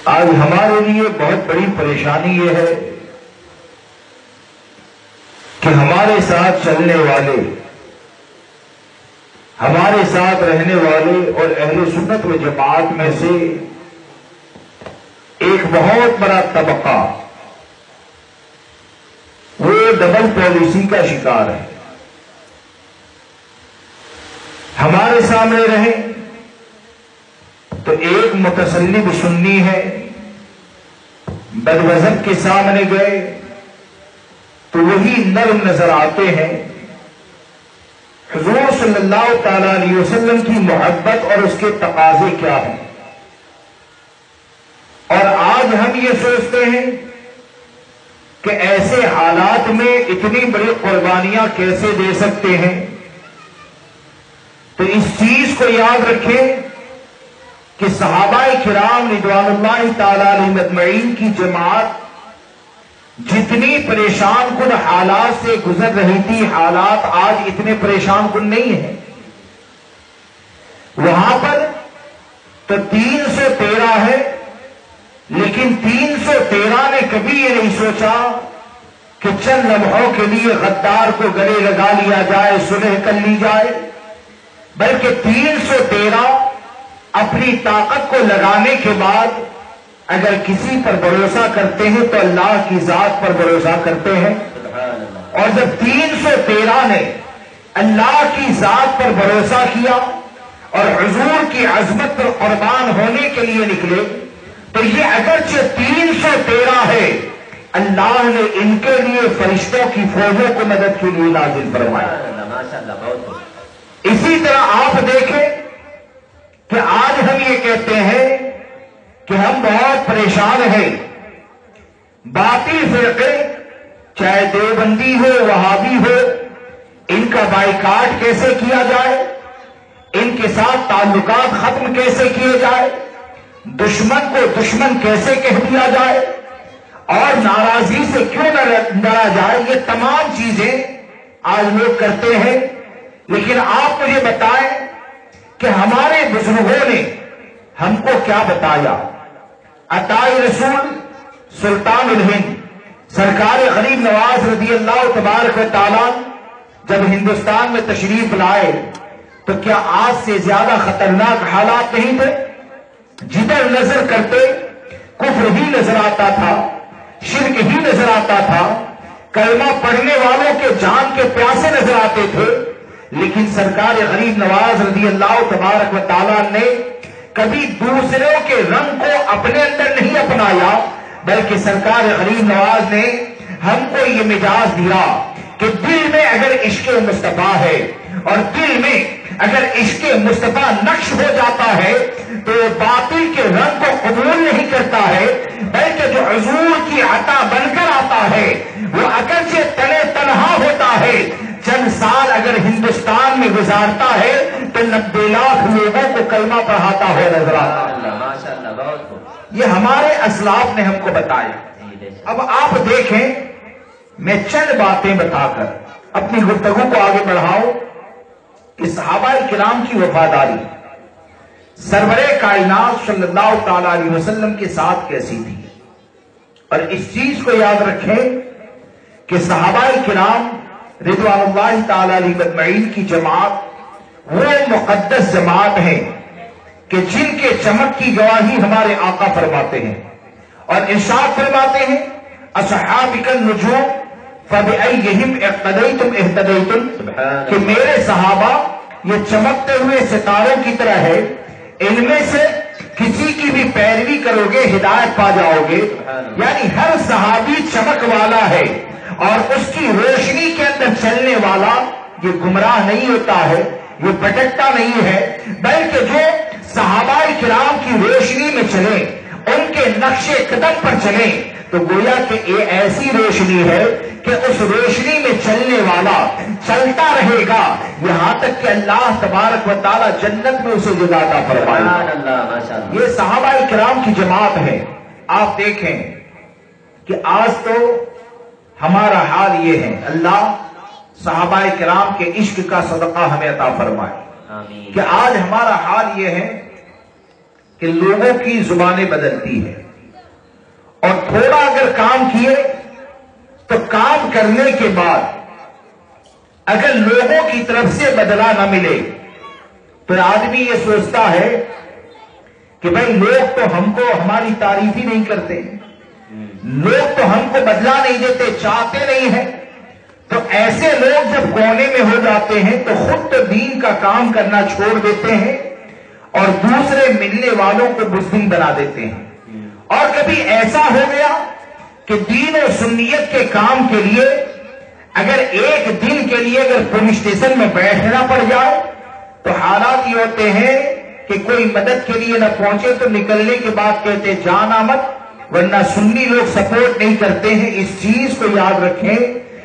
آج ہمارے لیے بہت بڑی پریشانی یہ ہے کہ ہمارے ساتھ چلنے والے، ہمارے ساتھ رہنے والے اور اہل سنت و جماعت میں سے ایک بہت بڑا طبقہ وہ ڈبل پالیسی کا شکار ہے۔ ہمارے سامنے رہے تو ایک متسلب سنی ہے، بدوزن کے سامنے گئے تو وہی نرم نظر آتے ہیں۔ حضور صلی اللہ تعالی علیہ وسلم کی محبت اور اس کے تقاضے کیا ہیں، اور آج ہم یہ سوچتے ہیں کہ ایسے حالات میں اتنی بڑی قربانیاں کیسے دے سکتے ہیں۔ تو اس چیز کو یاد رکھیں کہ صحابہ کرام رضوان اللہ تعالی علیہم اجمعین کی جماعت جتنی پریشان کن حالات سے گزر رہی تھی، حالات آج اتنے پریشان کن نہیں ہیں۔ وہاں پر تو 313 ہے، لیکن 313 نے کبھی یہ نہیں سوچا کہ چند لمحوں کے لیے غدار کو گلے لگا لیا جائے، صلح کر لی جائے، بلکہ 313 اپنی طاقت کو لگانے کے بعد اگر کسی پر بھروسہ کرتے ہیں تو اللہ کی ذات پر بھروسہ کرتے ہیں، اور جب 313 نے اللہ کی ذات پر بھروسہ کیا اور حضور کی عظمت پر قربان ہونے کے لیے نکلے، تو یہ اگرچہ 313 ہے، اللہ نے ان کے لیے فرشتوں کی فوجوں کو مدد کے لیے نازل فرمایا۔ اسی طرح آپ دیکھیں کہ آج ہم یہ کہتے ہیں کہ ہم بہت پریشان ہیں، باطل فرقے چاہے دیوبندی ہو وہابی ہو، ان کا بائیکاٹ کیسے کیا جائے، ان کے ساتھ تعلقات ختم کیسے کیے جائے، دشمن کو دشمن کیسے کہہ دیا جائے اور ناراضی سے کیوں نہ ڈرا جائے، یہ تمام چیزیں آج لوگ کرتے ہیں۔ لیکن آپ مجھے بتائیں کہ ہمارے بزرگوں نے ہم کو کیا بتایا۔ عطائے رسول سلطان الہند سرکار غریب نواز رضی اللہ تبارک و تعالی جب ہندوستان میں تشریف لائے تو کیا آج سے زیادہ خطرناک حالات نہیں تھے؟ جدھر نظر کرتے کفر ہی نظر آتا تھا، شرک ہی نظر آتا تھا، کلمہ پڑھنے والوں کے جان کے پیاسے نظر آتے تھے، لیکن سرکار غریب نواز رضی اللہ تبارک و تعالیٰ نے کبھی دوسروں کے رنگ کو اپنے اندر نہیں اپنایا، بلکہ سرکار غریب نواز نے ہم کو یہ مزاج دیا کہ دل میں اگر عشق مصطفیٰ ہے اور دل میں اگر عشق مصطفیٰ نقش ہو جاتا ہے تو باطل کے رنگ کو قبول نہیں کرتا ہے، بلکہ جو حضور کی عطا بن کر آتا ہے وہ اگرچہ تنے تنہا ہوتا ہے، چند سال اگر ہندوستان میں گزارتا ہے تو 90 لاکھ لوگوں کو کلمہ پڑھاتا ہوا نظر آتا ہے۔ یہ ہمارے اسلاف نے ہم کو بتایا۔ اب آپ دیکھیں، میں چند باتیں بتا کر اپنی گفتگو کو آگے بڑھاؤں کہ صحابہ کرام کی وفاداری سرور کائنات صلی اللہ تعالی علیہ وسلم کے ساتھ کیسی تھی، اور اس چیز کو یاد رکھیں کہ صحابہ کرام رضوان اللہ تعالی علیہ اجمعین کی جماعت وہ مقدس جماعت ہے کہ جن کے چمک کی گواہی ہمارے آقا فرماتے ہیں، اور ارشاد فرماتے ہیں اصحابک النجوم فبأیہم اقتدیتم اہتدیتم، کہ میرے صحابہ یہ چمکتے ہوئے ستاروں کی طرح ہے، ان میں سے کسی کی بھی پیروی کرو گے ہدایت پا جاؤ گے۔ یعنی ہر صحابی چمک والا ہے اور اس کی روشنی کے اندر چلنے والا یہ گمراہ نہیں ہوتا ہے، یہ بھٹکتا نہیں ہے، بلکہ جو صحابہ کرام کی روشنی میں چلے، ان کے نقش قدم پر چلے، تو گویا کہ یہ ایسی روشنی ہے کہ اس روشنی میں چلنے والا چلتا رہے گا یہاں تک کہ اللہ تبارک و تعالی جنت میں اسے جگہ عطا فرمائے۔ یہ صحابہ کرام کی جماعت ہے۔ آپ دیکھیں کہ آج تو ہمارا حال یہ ہے، اللہ صحابہ کرام کے عشق کا صدقہ ہمیں عطا فرمائے، کہ آج ہمارا حال یہ ہے کہ لوگوں کی زبانیں بدلتی ہیں، اگر کام کیے تو کام کرنے کے بعد اگر لوگوں کی طرف سے بدلہ نہ ملے تو آدمی یہ سوچتا ہے کہ بھائی لوگ تو ہم کو ہماری تعریف ہی نہیں کرتے، لوگ تو ہم کو بدلہ نہیں دیتے، چاہتے نہیں ہیں۔ تو ایسے لوگ جب کونے میں ہو جاتے ہیں تو خود تو دین کا کام کرنا چھوڑ دیتے ہیں اور دوسرے ملنے والوں کو بزدل بنا دیتے ہیں۔ اور کبھی ایسا ہو گیا کہ دین و سنیت کے کام کے لیے اگر ایک دن کے لیے اگر پولیس اسٹیشن میں بیٹھنا پڑ جائے تو حالات یہ ہوتے ہیں کہ کوئی مدد کے لیے نہ پہنچے تو نکلنے کے بعد کہتے جان آمد، ورنہ سنی لوگ سپورٹ نہیں کرتے ہیں۔ اس چیز کو یاد رکھیں،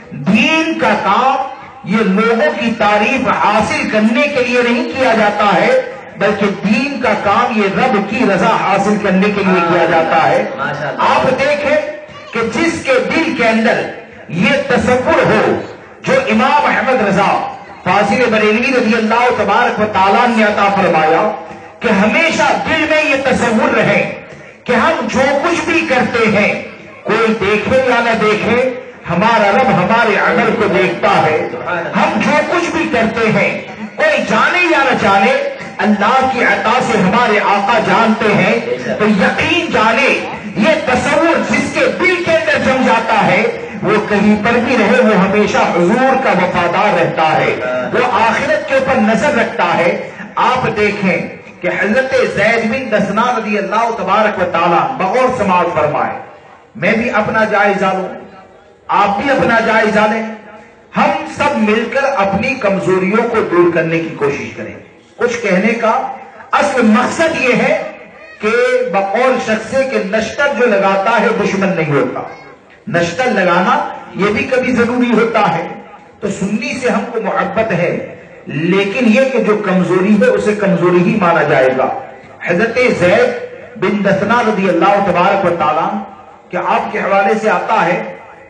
دین کا کام یہ لوگوں کی تعریف حاصل کرنے کے لیے نہیں کیا جاتا ہے، بلکہ دین کا کام یہ رب کی رضا حاصل کرنے کے لیے کیا جاتا ہے۔ آپ دیکھیں کہ جس کے دل کے اندر یہ تصور ہو، جو امام احمد رضا فاضل بریلوی رضی اللہ تبارک و تعالیٰ نے عطا فرمایا کہ ہمیشہ دل میں یہ تصور رہے کہ ہم جو کچھ بھی کرتے ہیں، کوئی دیکھے یا نہ دیکھے، ہمارا رب ہمارے عمل کو دیکھتا ہے۔ ہم جو کچھ بھی کرتے ہیں، کوئی جانے یا نہ جانے، اللہ کی عطا سے ہمارے آقا جانتے ہیں۔ تو یقین جانے یہ تصور جس کے دل کے اندر جم جاتا ہے، وہ کہیں پر بھی رہے وہ ہمیشہ حضور کا وفادار رہتا ہے، وہ آخرت کے اوپر نظر رکھتا ہے۔ آپ دیکھیں کہ حضرت زید بن دسنا رضی اللہ تبارک و تعالیٰ بغور سماعت فرمائے، میں بھی اپنا جائزہ لوں، آپ بھی اپنا جائزہ لیں، ہم سب مل کر اپنی کمزوریوں کو دور کرنے کی کوشش کریں۔ کچھ کہنے کا اصل مقصد یہ ہے کہ بقول شخص کے نشتر جو لگاتا ہے دشمن نہیں ہوتا، نشتر لگانا یہ بھی کبھی ضروری ہوتا ہے۔ تو سنی سے ہم کو محبت ہے، لیکن یہ کہ جو کمزوری ہے اسے کمزوری ہی مانا جائے گا۔ حضرت زید بن دسنا رضی اللہ تبارک و تعالیٰ کہ آپ کے حوالے سے آتا ہے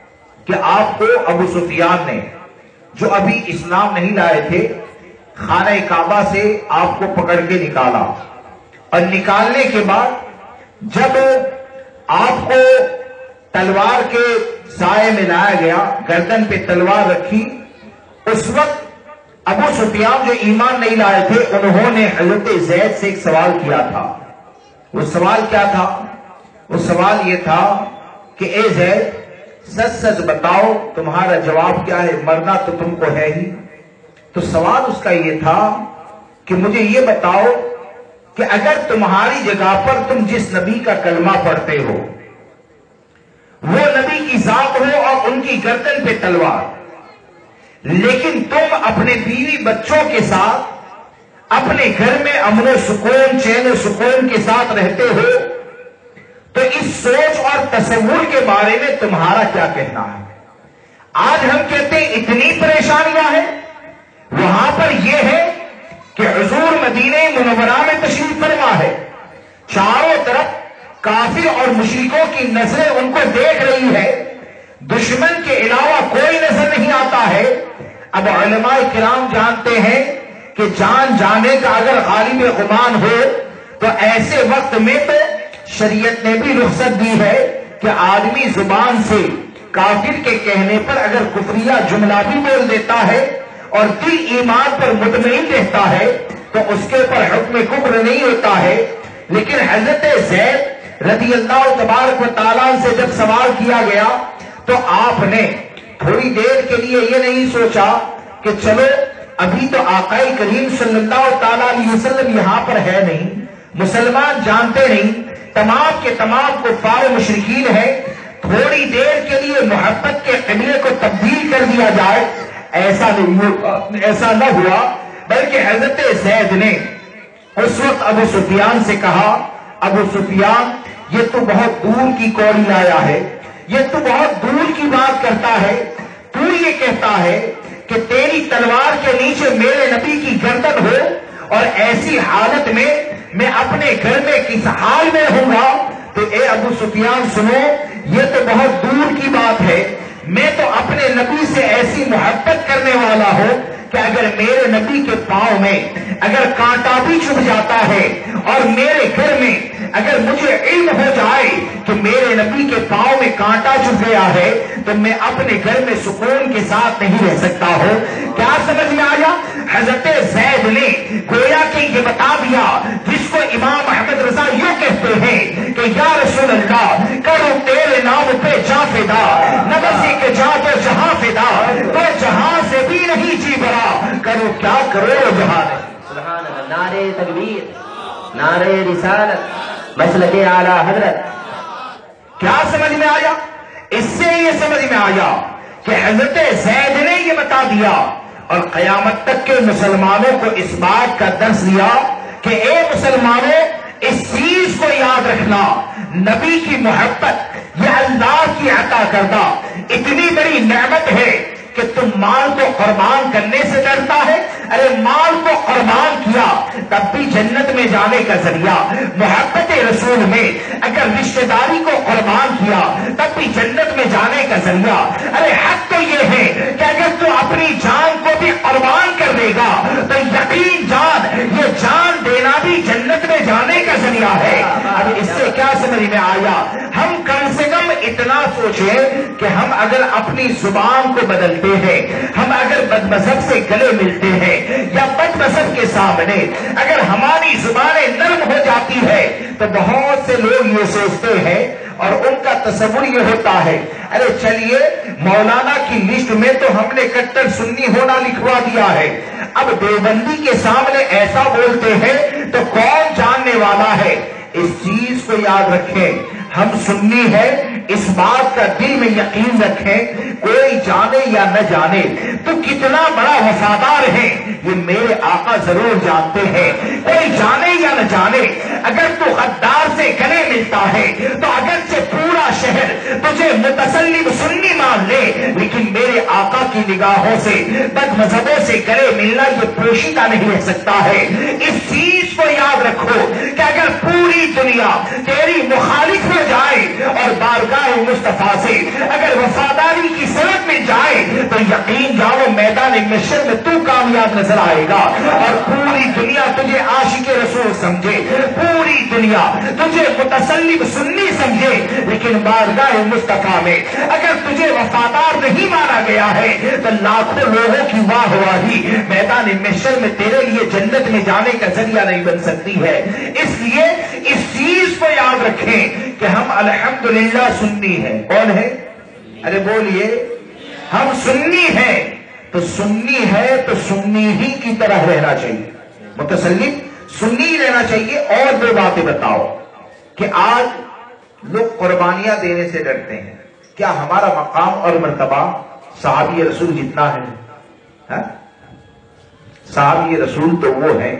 کہ آپ کو ابو سفیان نے، جو ابھی اسلام نہیں لائے تھے، خانہ کعبہ سے آپ کو پکڑ کے نکالا، اور نکالنے کے بعد جب آپ کو تلوار کے سائے میں لایا گیا، گردن پہ تلوار رکھی، اس وقت ابو سفیان جو ایمان نہیں لائے تھے انہوں نے حضرت زید سے ایک سوال کیا تھا۔ وہ سوال کیا تھا؟ وہ سوال یہ تھا کہ اے زید سچ سچ بتاؤ تمہارا جواب کیا ہے، مرنا تو تم کو ہے ہی۔ تو سوال اس کا یہ تھا کہ مجھے یہ بتاؤ کہ اگر تمہاری جگہ پر تم جس نبی کا کلمہ پڑھتے ہو وہ نبی کی ذات ہو اور ان کی گردن پہ تلوار، لیکن تم اپنے بیوی بچوں کے ساتھ اپنے گھر میں امن و سکون، چین و سکون کے ساتھ رہتے ہو، تو اس سوچ اور تصور کے بارے میں تمہارا کیا کہنا ہے؟ آج ہم کہتے ہیں اتنی پریشانیاں ہیں، وہاں پر یہ ہے کہ حضور مدینہ منورہ میں تشریف فرما ہے، چاروں طرف کافر اور مشرکوں کی نظریں ان کو دیکھ رہی ہے، دشمن کے علاوہ کوئی نظر نہیں آتا ہے۔ اب علماء کرام جانتے ہیں کہ جان جانے کا اگر غالب غمان ہو تو ایسے وقت میں تو شریعت نے بھی رخصت دی ہے کہ آدمی زبان سے کافر کے کہنے پر اگر کفریہ جملہ بھی بول دیتا ہے اور دل ایمان پر مطمئن رہتا ہے تو اس کے اوپر حکم کفر نہیں ہوتا ہے۔ لیکن حضرت زید رضی اللہ تبارک و تعالیٰ سے جب سوال کیا گیا تو آپ نے تھوڑی دیر کے لیے یہ نہیں سوچا کہ چلو ابھی تو آقا کریم صلی اللہ تعالیٰ علیہ وسلم یہاں پر ہے نہیں، مسلمان جانتے نہیں، تمام کے تمام کفار و مشرکین ہیں، تھوڑی دیر کے لیے محبت کے قبلے کو تبدیل کر دیا جائے۔ ایسا نہ ہوا، بلکہ حضرت زید نے اس وقت ابو سفیان سے کہا، ابو سفیان یہ تو بہت دور کی کوڑی لایا ہے، یہ تو بہت دور کی بات کرتا ہے، تو یہ کہتا ہے کہ تیری تلوار کے نیچے میرے نبی کی گردن ہو اور ایسی حالت میں میں اپنے گھر میں کس حال میں رہوں گا؟ تو اے ابو سفیان سنو، یہ تو بہت دور کی بات ہے، میں تو اپنے نبی سے ایسی محبت کرنے والا ہوں کہ اگر میرے نبی کے پاؤں میں اگر کانٹا بھی چبھ جاتا ہے اور میرے گھر میں اگر مجھے علم ہو جائے کہ میرے نبی کے پاؤں میں کانٹا چبھ گیا ہے تو میں اپنے گھر میں سکون کے ساتھ نہیں رہ سکتا ہوں. کیا سمجھ میں آیا؟ حضرت زید نے گویا کہ یہ بتا دیا جس کو امام احمد رضا یوں کہتے ہیں کہ یا رسول اللہ کرو تیرے نام پہ جا فدا، نبسی کے جا تو جہاں فدا، تو جہاں سے بھی نہیں جی بھرا، کرو کیا کرو جہاں. سبحان اللہ. نعرے تکبیر، نعرے رسالت، مسلک اعلی حضرت. کیا سمجھ میں آیا؟ اس سے یہ سمجھ میں آیا کہ حضرت زید نے یہ بتا دیا اور قیامت تک کے مسلمانوں کو اس بات کا درس دیا کہ اے مسلمانوں اس چیز کو یاد رکھنا، نبی کی محبت یہ اللہ کی عطا کردہ اتنی بڑی نعمت ہے کہ تم مال کو قربان کرنے سے ڈرتا ہے. ارے مال کو قربان کیا تب بھی جنت میں جانے کا ذریعہ، محبت رسول میں اگر رشتہ داری کو قربان کیا تب بھی جنت میں جانے کا ذریعہ. ارے حق تو یہ ہے کہ اگر تو اپنی جان کو بھی قربان کر دے گا تو یقین جان یہ جان دینا بھی جنت میں جانے کا ذریعہ ہے. اب اس سے کیا سمجھ میں آیا؟ ہم کم سے کم اتنا سوچیں کہ ہم اگر اپنی زبان کو بدلتے ہیں، ہم اگر بد مذہب سے گلے ملتے ہیں یا بد مذہب کے سامنے اگر ہماری زبانیں نرم ہو جاتی ہے تو بہت سے لوگ یہ سوچتے ہیں اور ان کا تصور یہ ہوتا ہے ارے چلیے مولانا کی لسٹ میں تو ہم نے کٹر سنی ہونا لکھوا دیا ہے، اب دیوبندی کے سامنے ایسا بولتے ہیں تو کون جاننے والا ہے. اس چیز کو یاد رکھیں، ہم سنی ہے اس بات کا دل میں یقین رکھیں، کوئی جانے یا نہ جانے تو کتنا بڑا وفادار ہے یہ میرے آقا ضرور جانتے ہیں. کوئی جانے یا نہ جانے اگر تو غدار سے گلے ملتا ہے تو اگرچہ پورا شہر تجھے متسلم سنی مان لے لیکن میرے آقا کی نگاہوں سے بد مذہبوں سے گلے ملنا یہ پوشیدہ نہیں رہ سکتا ہے. اس چیز کو یاد رکھو کہ اگر پوری دنیا تیری مخالف ہو جائے اور بارگاہ مصطفیٰ سے اگر وفاداری کی صورت میں جائے تو یقین جاؤ میدان محشر میں تو کامیاب نظر آئے گا اور پوری دنیا تجھے عاشق رسول سمجھے، پوری دنیا تجھے متسلم سنی سمجھے، لیکن بارگاہ مصطفیٰ میں اگر تجھے وفادار نہیں مانا گیا ہے تو لاکھوں لوگوں کی واہ واہی میدان محشر میں تیرے لیے جنت میں جانے کا ذریعہ نہیں بن سکتی ہے. اس لیے اس چیز کو یاد رکھیں کہ ہم الحمدللہ سنی ہیں. کون ہے؟ ارے بولیے. ہم سنی ہیں تو سنی ہے تو سنی ہی کی طرح رہنا چاہیے، متسلم سنی رہنا چاہیے. اور دو باتیں بتاؤ کہ آج لوگ قربانیاں دینے سے ڈرتے ہیں. کیا ہمارا مقام اور مرتبہ صحابی رسول جتنا ہے؟ صحابی رسول تو وہ ہے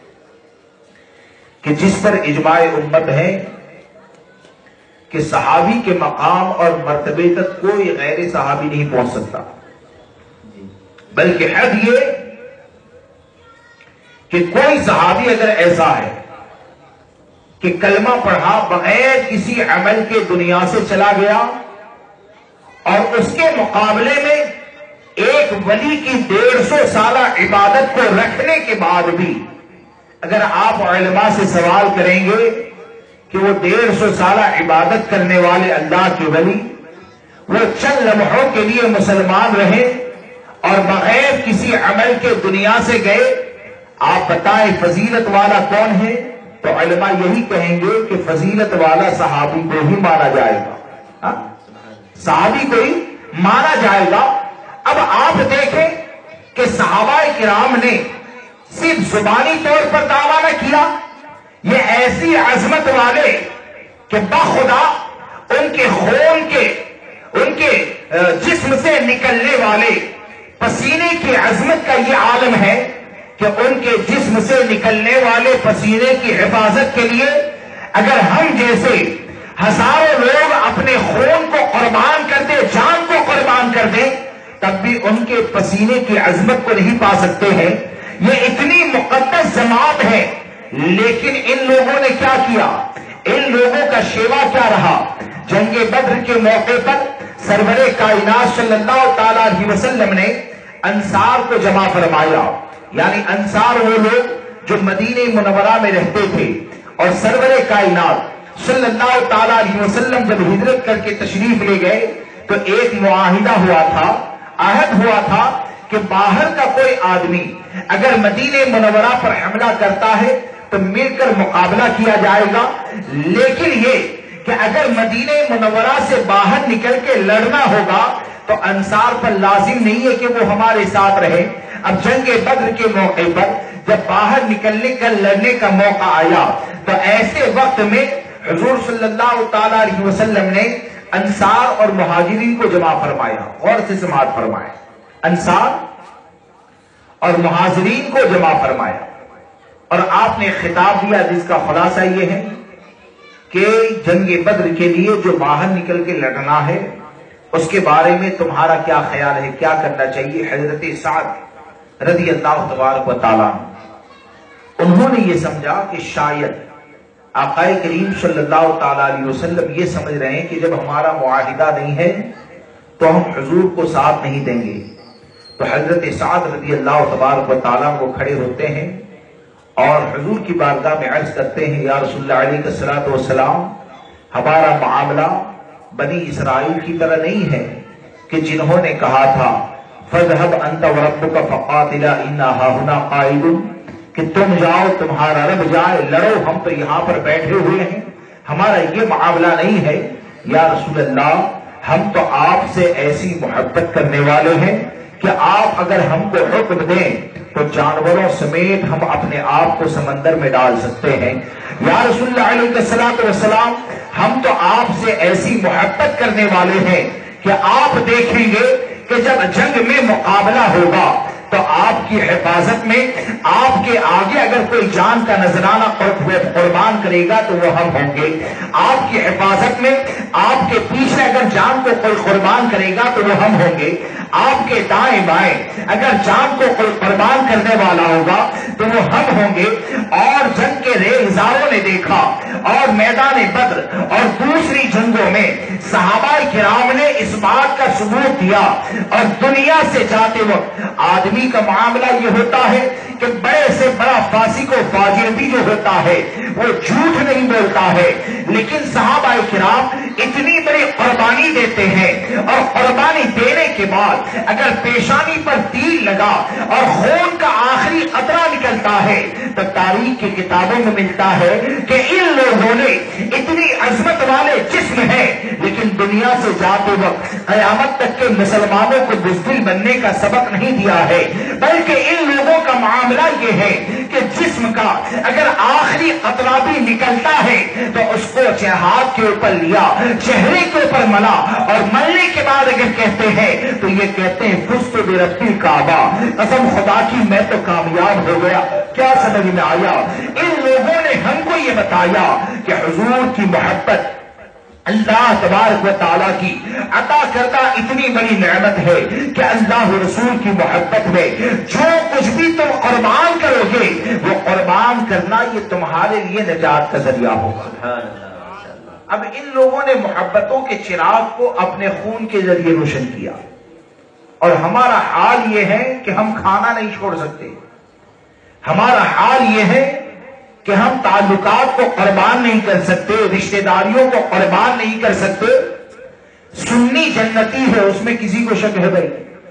کہ جس پر اجماع امت ہے کہ صحابی کے مقام اور مرتبے تک کوئی غیر صحابی نہیں پہنچ سکتا، بلکہ حد یہ کہ کوئی صحابی اگر ایسا ہے کہ کلمہ پڑھا بغیر کسی عمل کے دنیا سے چلا گیا اور اس کے مقابلے میں ایک ولی کی 150 سالہ عبادت کو رکھنے کے بعد بھی اگر آپ علماء سے سوال کریں گے کہ وہ 150 سالہ عبادت کرنے والے اللہ کے ولی وہ چند لمحوں کے لیے مسلمان رہے اور بغیر کسی عمل کے دنیا سے گئے، آپ بتائیں فضیلت والا کون ہے؟ تو علماء یہی کہیں گے کہ فضیلت والا صحابی کو ہی مانا جائے گا، صحابی کو ہی مانا جائے گا. اب آپ دیکھیں کہ صحابہ کرام نے صرف زبانی طور پر دعویٰ نہ کیا، یہ ایسی عظمت والے کہ بخدا ان کے خون کے ان کے جسم سے نکلنے والے پسینے کی عظمت کا یہ عالم ہے کہ ان کے جسم سے نکلنے والے پسینے کی حفاظت کے لیے اگر ہم جیسے ہزاروں لوگ اپنے خون کو قربان کر دیں، جان کو قربان کر دیں، تب بھی ان کے پسینے کی عظمت کو نہیں پا سکتے ہیں. یہ اتنی مقدس جماعت ہے، لیکن ان لوگوں نے کیا کیا؟ ان لوگوں کا شیوا کیا رہا؟ جنگ بدر کے موقع پر سرور کائنات صلی اللہ تعالی علیہ وسلم نے انصار کو جمع فرمایا، یعنی انصار وہ لوگ جو مدینہ منورہ میں رہتے تھے، اور سرور کائنات صلی اللہ تعالی علیہ وسلم جب ہجرت کر کے تشریف لے گئے تو ایک معاہدہ ہوا تھا، عہد ہوا تھا کہ باہر کا کوئی آدمی اگر مدینہ منورہ پر حملہ کرتا ہے تو مل کر مقابلہ کیا جائے گا، لیکن یہ کہ اگر مدینہ منورہ سے باہر نکل کے لڑنا ہوگا تو انصار پر لازم نہیں ہے کہ وہ ہمارے ساتھ رہے۔ اب جنگ بدر کے موقع پر جب باہر نکلنے کا لڑنے کا موقع آیا تو ایسے وقت میں حضور صلی اللہ تعالی علیہ وسلم نے انصار اور مہاجرین کو جمع فرمایا۔ غور سے سماعت فرمائے، انصار اور مہاجرین کو جمع فرمایا اور آپ نے خطاب دیا جس کا خلاصہ یہ ہے کہ جنگ بدر کے لیے جو باہر نکل کے لڑنا ہے اس کے بارے میں تمہارا کیا خیال ہے، کیا کرنا چاہیے۔ حضرت سعد رضی اللہ تبارک و تعالیٰ انہوں نے یہ سمجھا کہ شاید آقا کریم صلی اللہ تعالی علیہ وسلم یہ سمجھ رہے ہیں کہ جب ہمارا معاہدہ نہیں ہے تو ہم حضور کو ساتھ نہیں دیں گے۔ تو حضرت سعد رضی اللہ تبارک و تعالیٰ وہ کھڑے ہوتے ہیں اور حضور کی بارگاہ میں عرض کرتے ہیں، یا رسول اللہ علیہ الصلوۃ والسلام، ہمارا معاملہ بنی اسرائیل کی طرح نہیں ہے کہ جنہوں نے کہا تھا فَاذْهَبْ أَنْتَ وَرَبُّكَ فَقَاتِلَا إِنَّا هَاهُنَا قَاعِدُونَ، کہ تم جاؤ تمہارا رب جائے، لڑو ہم تو یہاں پر بیٹھے ہوئے ہیں، ہمارا یہ معاملہ نہیں ہے۔ یا رسول اللہ، ہم تو آپ سے ایسی محبت کرنے والے ہیں کہ آپ اگر ہم کو حکم دیں تو جانوروں سمیت ہم اپنے آپ کو سمندر میں ڈال سکتے ہیں۔ یا رسول اللہ علیہ الصلوۃ والسلام، ہم تو آپ سے ایسی محبت کرنے والے ہیں کہ آپ دیکھیں گے کہ جب جنگ میں مقابلہ ہوگا تو آپ کی حفاظت میں آپ کے آگے اگر کوئی جان کا نذرانہ قربان کرے گا تو وہ ہم ہوں گے، آپ کی حفاظت میں آپ کے پیچھے اگر جان کو کوئی قربان کرے گا تو وہ ہم ہوں گے، آپ کے دائیں بائیں اگر جان کو کوئی قربان کرنے والا ہوگا تو وہ ہم ہوں گے۔ اور جنگ کے ریزاروں نے دیکھا اور میدان بدر اور دوسری جنگوں میں صحابہ کرام نے اس بات کا ثبوت دیا، اور دنیا سے جاتے وقت آدمی کا معاملہ یہ ہوتا ہے کہ بڑے سے بڑا فاسق و فاجر بھی جو ہوتا ہے وہ جھوٹ نہیں بولتا ہے، لیکن صحابہ کرام اتنی بڑی قربانی دیتے ہیں اور قربانی دینے کے بعد اگر پیشانی پر تیر لگا اور خون کا آخری قطرہ نکلتا ہے تو تاریخ کی کتابوں میں ملتا ہے کہ ان لوگوں نے اتنی عظمت والے جسم ہیں لیکن دنیا سے جاتے وقت قیامت تک کے مسلمانوں کو بزدل بننے کا سبق نہیں دیا ہے، بلکہ ان لوگوں کا معاملہ یہ ہے کہ جسم کا اگر آخری قطرہ بھی نکلتا ہے تو اس کو ہاتھ کے اوپر لیا، چہرے کے اوپر ملا، اور ملنے کے بعد اگر کہتے ہیں تو یہ کہتے ہیں فزت برب الکعبہ، قسم خدا کی میں تو کامیاب ہو گیا۔ کیا سمجھ میں آیا؟ ان لوگوں نے ہم کو یہ بتایا کہ حضور کی محبت اللہ تبارک و تعالیٰ کی عطا کردہ اتنی بڑی نعمت ہے کہ اللہ رسول کی محبت میں جو کچھ بھی تم قربان کرو گے وہ قربان کرنا یہ تمہارے لیے نجات کا ذریعہ ہوگا۔ اب ان لوگوں نے محبتوں کے چراغ کو اپنے خون کے ذریعے روشن کیا، اور ہمارا حال یہ ہے کہ ہم کھانا نہیں چھوڑ سکتے، ہمارا حال یہ ہے کہ ہم تعلقات کو قربان نہیں کر سکتے، رشتہ داریوں کو قربان نہیں کر سکتے۔ سنی جنتی ہے، اس میں کسی کو شک ہے بھائی؟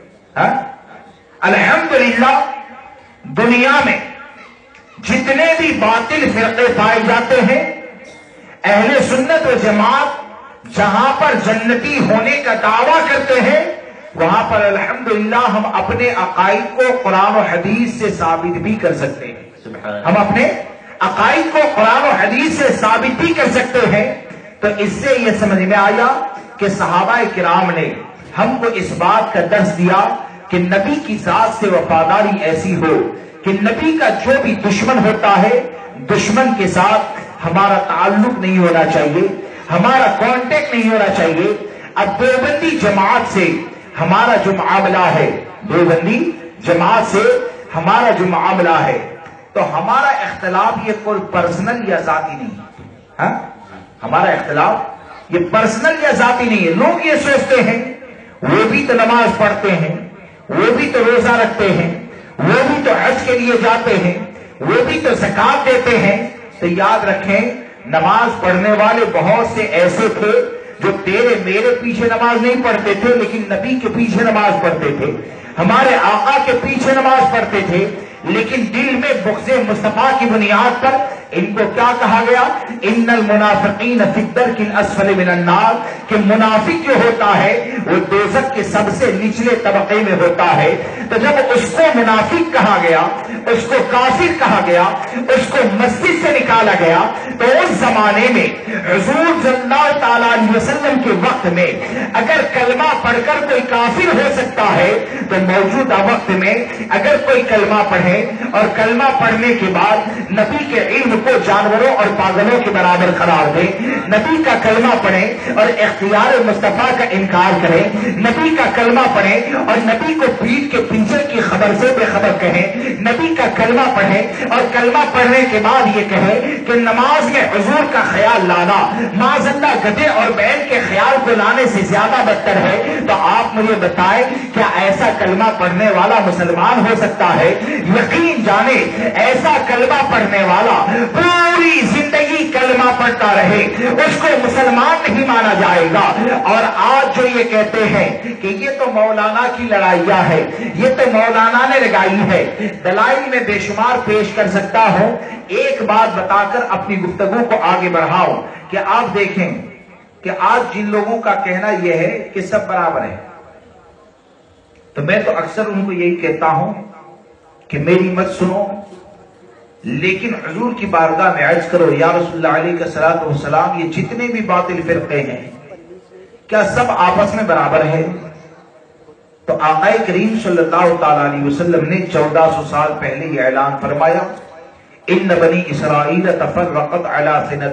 الحمدللہ دنیا میں جتنے بھی باطل فرقے پائے جاتے ہیں، اہل سنت و جماعت جہاں پر جنتی ہونے کا دعویٰ کرتے ہیں وہاں پر الحمدللہ ہم اپنے عقائد کو قرآن و حدیث سے ثابت بھی کر سکتے ہیں، ہم اپنے عقائد کو قرآن و حدیث سے ثابت بھی کر سکتے ہیں۔ تو اس سے یہ سمجھ میں آیا کہ صحابہ کرام نے ہم کو اس بات کا درس دیا کہ نبی کی ذات سے وفاداری ایسی ہو کہ نبی کا جو بھی دشمن ہوتا ہے دشمن کے ساتھ ہمارا تعلق نہیں ہونا چاہیے، ہمارا کانٹیکٹ نہیں ہونا چاہیے۔ اب دیوبندی جماعت سے ہمارا جو معاملہ ہے، دیوبندی جماعت سے ہمارا جو معاملہ ہے تو ہمارا اختلاف یہ کوئی پرسنل یا ذاتی نہیں، ہمارا اختلاف یہ پرسنل یا ذاتی نہیں ہے۔ لوگ یہ سوچتے ہیں وہ بھی تو نماز پڑھتے ہیں، وہ بھی تو روزہ رکھتے ہیں، وہ بھی تو حج کے لیے جاتے ہیں، وہ بھی تو زکات دیتے ہیں، تو یاد رکھیں نماز پڑھنے والے بہت سے ایسے تھے جو تیرے میرے پیچھے نماز نہیں پڑھتے تھے، لیکن نبی کے پیچھے نماز پڑھتے تھے، ہمارے آقا کے پیچھے نماز پڑھتے تھے، لیکن دل میں بغض مصطفیٰ کی بنیاد پر ان کو کیا کہا گیا؟ ان المنافقین فی الدرک الاسفل من النار، کہ منافق جو ہوتا ہے وہ دوزخ کے سب سے نچلے طبقے میں ہوتا ہے۔ تو جب اس کو منافق کہا گیا، اس کو کافر کہا گیا، اس کو مسجد سے نکالا گیا، تو اس زمانے میں حضور صلی اللہ تعالی علیہ وسلم کے وقت میں اگر کلمہ پڑھ کر کوئی کافر ہو سکتا ہے، تو موجودہ وقت میں اگر کوئی کلمہ پڑھے اور کلمہ پڑھنے کے بعد نبی کے علم کو جانوروں اور پاگلوں کے برابر قرار دے، نبی کا کلمہ پڑھے اور اختیار مصطفیٰ کا انکار کرے، نبی کا کلمہ پڑھے اور نبی کو پیٹ کے پنجر کی خبر سے بے خبر کہے، نبی کا کلمہ پڑھے اور کلمہ پڑھنے کے بعد یہ کہے کہ نماز میں حضور کا خیال لانا معاذ اللہ گدھے اور بیل کے خیال کو لانے سے زیادہ بدتر ہے، تو آپ مجھے بتائیں کیا ایسا کلمہ پڑھنے والا مسلمان ہو سکتا ہے؟ یقین جانے ایسا کلمہ پڑھنے والا پوری زندگی کلمہ پڑھتا رہے اس کو مسلمان نہیں مانا جائے گا۔ اور آج جو یہ کہتے ہیں کہ یہ تو مولانا کی لڑائیاں ہے، یہ تو مولانا نے لگائی ہے، دلائل میں بے شمار پیش کر سکتا ہوں، ایک بات بتا کر اپنی گفتگو کو آگے بڑھاؤں کہ آپ دیکھیں کہ آج جن لوگوں کا کہنا یہ ہے کہ سب برابر ہے، تو میں تو اکثر ان کو یہی کہتا ہوں کہ میری مت سنو، لیکن حضور کی بارگاہ میں عرض کرو یا رسول اللہ علیہ الصلوۃ والسلام، یہ جتنے بھی باطل فرقے ہیں کیا سب آپس میں برابر ہے؟ تو آقا کریم صلی اللہ تعالی علیہ وسلم نے 1400 سال پہلے یہ اعلان فرمایا، ان بنی اسرائیل تفرقت علی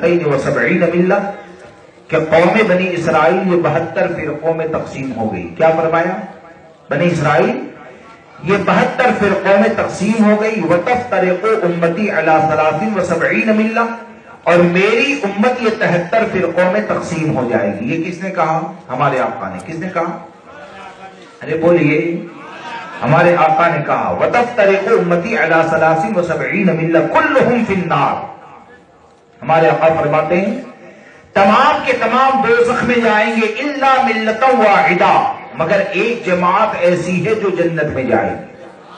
72 ملہ، کہ قوم بنی اسرائیل یہ 72 فرقوں میں تقسیم ہو گئی۔ کیا فرمایا؟ بنی اسرائیل یہ 72 فرقوں میں تقسیم ہو گئی۔ وتفترق امتی علی 73 ملہ، اور میری امت یہ 73 فرقوں میں تقسیم ہو جائے گی۔ یہ کس نے کہا؟ ہمارے آقا نے۔ کس نے کہا؟ ارے بولیے، ہمارے آقا نے کہا وتفترق امتی علی 73 ملہ کلہم فی النار۔ ہمارے آقا فرماتے ہیں تمام کے تمام دوزخ میں جائیں گے الا ملۃ واحدہ، مگر ایک جماعت ایسی ہے جو جنت میں جائے گی۔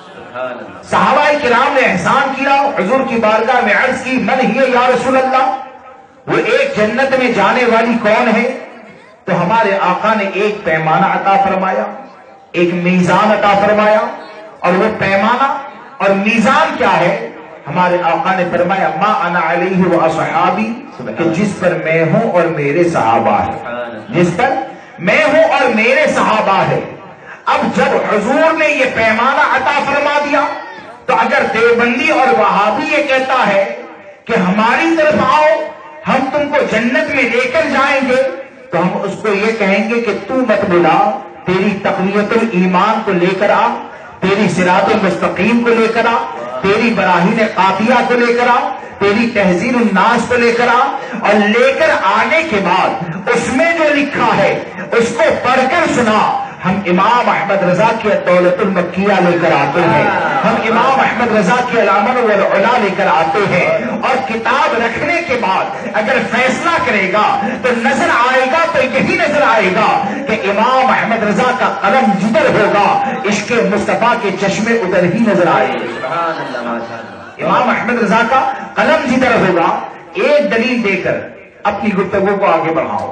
صحابہ کرام نے احسان کیا، حضور کی بارگاہ میں عرض کی من ہی یا رسول اللہ، وہ ایک جنت میں جانے والی کون ہے؟ تو ہمارے آقا نے ایک پیمانہ عطا فرمایا، ایک میزان عطا فرمایا، اور وہ پیمانہ اور میزان کیا ہے؟ ہمارے آقا نے فرمایا ما انا علیہ و اصحابی، کہ جس پر میں ہوں اور میرے صحابہ ہیں، جس پر میں ہوں اور میرے صحابہ ہیں۔ اب جب حضور نے یہ پیمانہ عطا فرما دیا، تو اگر دیوبندی اور وہابی یہ کہتا ہے کہ ہماری طرف آؤ ہم تم کو جنت میں لے کر جائیں گے، تو ہم اس کو یہ کہیں گے کہ تو مت بلا، تیری تقویت الایمان کو لے کر آ، تیری صراط المستقیم کو لے کر آ، تیری براہین قاطعہ کو لے کر آ، تیری تحذیر الناس کو لے کر آ، اور لے کر آنے کے بعد اس میں جو لکھا ہے اس کو پڑھ کر سنا۔ ہم امام احمد رضا کی دولت المکیہ لے کر آتے ہیں، ہم امام احمد رضا کی علامہ والعلا لے کر آتے ہیں، اور کتاب رکھنے کے بعد اگر فیصلہ کرے گا تو نظر آئے گا، تو یہی نظر آئے گا کہ امام احمد رضا کا قلم جدھر ہوگا عشق مصطفیٰ کے چشمے ادھر ہی نظر آئے گا۔ امام احمد رضا کا قلم جدھر ہوگا۔ ایک دلیل دے کر اپنی گفتگو کو آگے بڑھاؤ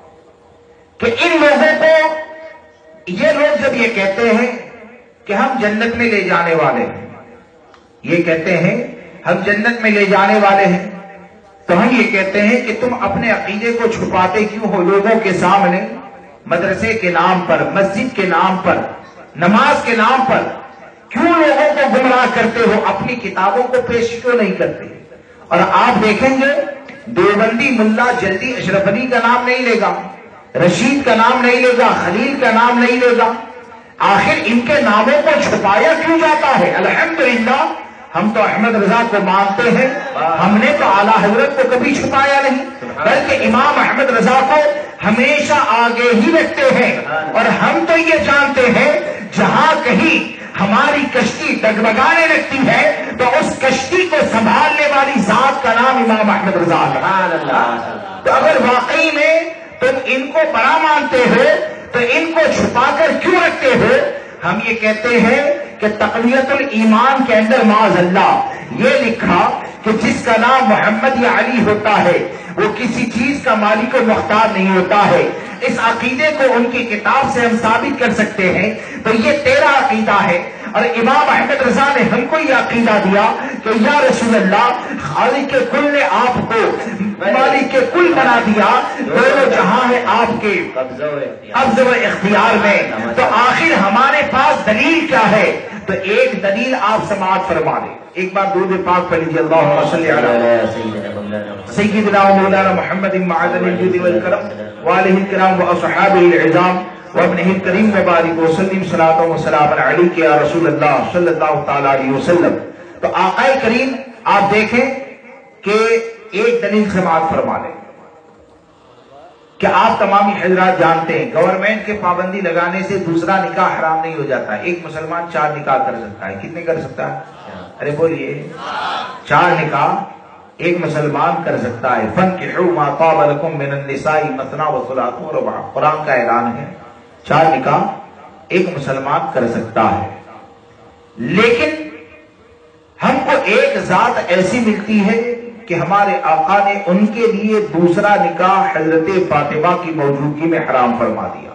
کہ ان لوگوں کو، یہ لوگ جب یہ کہتے ہیں کہ ہم جنت میں لے جانے والے ہیں، یہ کہتے ہیں ہم جنت میں لے جانے والے ہیں، تو ہم یہ کہتے ہیں کہ تم اپنے عقیدے کو چھپاتے کیوں ہو لوگوں کے سامنے؟ مدرسے کے نام پر، مسجد کے نام پر، نماز کے نام پر کیوں لوگوں کو گمراہ کرتے ہو؟ اپنی کتابوں کو پیش کیوں نہیں کرتے؟ اور آپ دیکھیں گے دیوبندی ملا جلدی اشرف علی کا نام نہیں لے گا، رشید کا نام نہیں لے گا، خلیل کا نام نہیں لے گا۔ آخر ان کے ناموں کو چھپایا کیوں جاتا ہے؟ الحمدللہ ہم تو احمد رضا کو مانتے ہیں، ہم نے تو اعلیٰ حضرت کو کبھی چھپایا نہیں، بلکہ امام احمد رضا کو ہمیشہ آگے ہی رکھتے ہیں، اور ہم تو یہ جانتے ہیں جہاں کہیں ہماری کشتی ڈگمگانے لگتی ہے تو اس کشتی کو سنبھالنے والی ذات کا نام امام احمد رضا ہے. سبحان اللہ. تو اگر واقعی میں تم ان کو بڑا مانتے ہو تو ان کو چھپا کر کیوں رکھتے ہو؟ ہم یہ کہتے ہیں کہ تقویت الایمان کے اندر معاذ اللہ یہ لکھا کہ جس کا نام محمد یا علی ہوتا ہے وہ کسی چیز کا مالک و مختار نہیں ہوتا ہے. اس عقیدے کو ان کی کتاب سے ہم ثابت کر سکتے ہیں. تو یہ تیرا عقیدہ ہے اور امام احمد رضا نے ہم کو یہ عقیدہ دیا کہ یا رسول اللہ خالق کل نے آپ کو مالک کل بنا دیا، دونوں جہاں ہے آپ کے قبض و اختیار میں. تو آخر ہمارے پاس دلیل کیا ہے؟ تو ایک دلیل آپ سماعت فرما دیں. ایک بار درود پاک پڑھ لیجیے. اللہم صلی علی سیدنا و مولانا محمد معدن الجود والکرم وآلہ الکرام و اصحابہ العظام وابنہ الکریم وبارک وسلم صلاۃ و سلام علیک یا رسول اللہ صلی اللہ تعالی علیہ وسلم. تو آقا کریم آپ دیکھیں کہ ایک دلیل سماعت فرما لیں کہ آپ تمامی حضرات جانتے ہیں گورنمنٹ کے پابندی لگانے سے دوسرا نکاح حرام نہیں ہو جاتا. ایک مسلمان 4 نکاح کر سکتا ہے. کتنے کر سکتا ہے؟ ارے بولیے. 4 نکاح ایک مسلمان کر سکتا ہے. فَانْكِحُوا مَا طَابَ لَكُم مِّنَ النِّسَاءِ مَثْنَىٰ وَثُلَاثَ وَرُبَاعَ. قرآن کا اعلان ہے 4 نکاح ایک مسلمان کر سکتا ہے. لیکن ہم کو ایک ذات ایسی ملتی ہے کہ ہمارے آقا نے ان کے لیے دوسرا نکاح حضرت فاطمہ کی موجودگی میں حرام فرما دیا.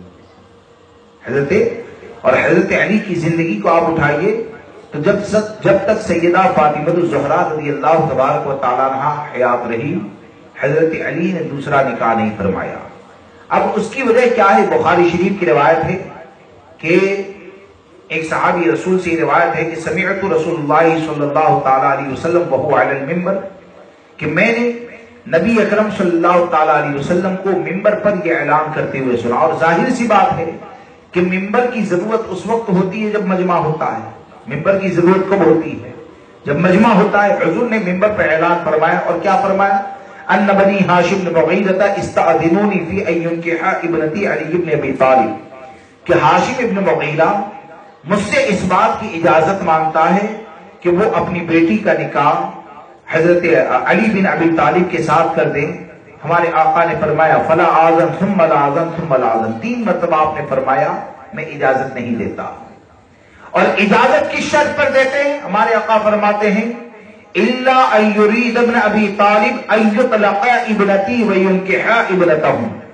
حضرت علی کی زندگی کو آپ اٹھائیے تو جب تک سیدہ فاطمہ الزہرا رضی اللہ تبارک و تعالیٰ عنہا حیات رہی حضرت علی نے دوسرا نکاح نہیں فرمایا. اب اس کی وجہ کیا ہے؟ بخاری شریف کی روایت ہے کہ ایک صحابی رسول سے روایت ہے کہ سمعت رسول اللہ صلی اللہ تعالیٰ علیہ وسلم وہو علی المنبر، کہ میں نے نبی اکرم صلی اللہ تعالیٰ علیہ وسلم کو منبر پر یہ اعلان کرتے ہوئے سنا. اور ظاہر سی بات ہے کہ منبر کی ضرورت اس وقت ہوتی ہے جب مجمع ہوتا ہے. منبر کی ضرورت کب ہوتی ہے؟ جب مجمع ہوتا ہے. حضور نے منبر پر اعلان فرمایا اور کیا فرمایا؟ ان بنی ہاشم بن مغیرہ استاذنونی فی ان ینکح ابنتی علی بن ابی طالب، کہ ہاشم ابن مغیرہ مجھ سے اس بات کی اجازت مانگتا ہے کہ وہ اپنی بیٹی کا نکاح حضرت علی بن ابی طالب کے ساتھ کر دیں. ہمارے آقا نے فرمایا فلا آذن ثم لا آذن ثم لا آذن. 3 مرتبہ آپ نے فرمایا میں اجازت نہیں دیتا. اور اجازت کی شرط پر دیتے ہیں. ہمارے آقا فرماتے ہیں الا ان یرید ابن ابی طالب ان یطلق ابنتی وینکح ابنتہ.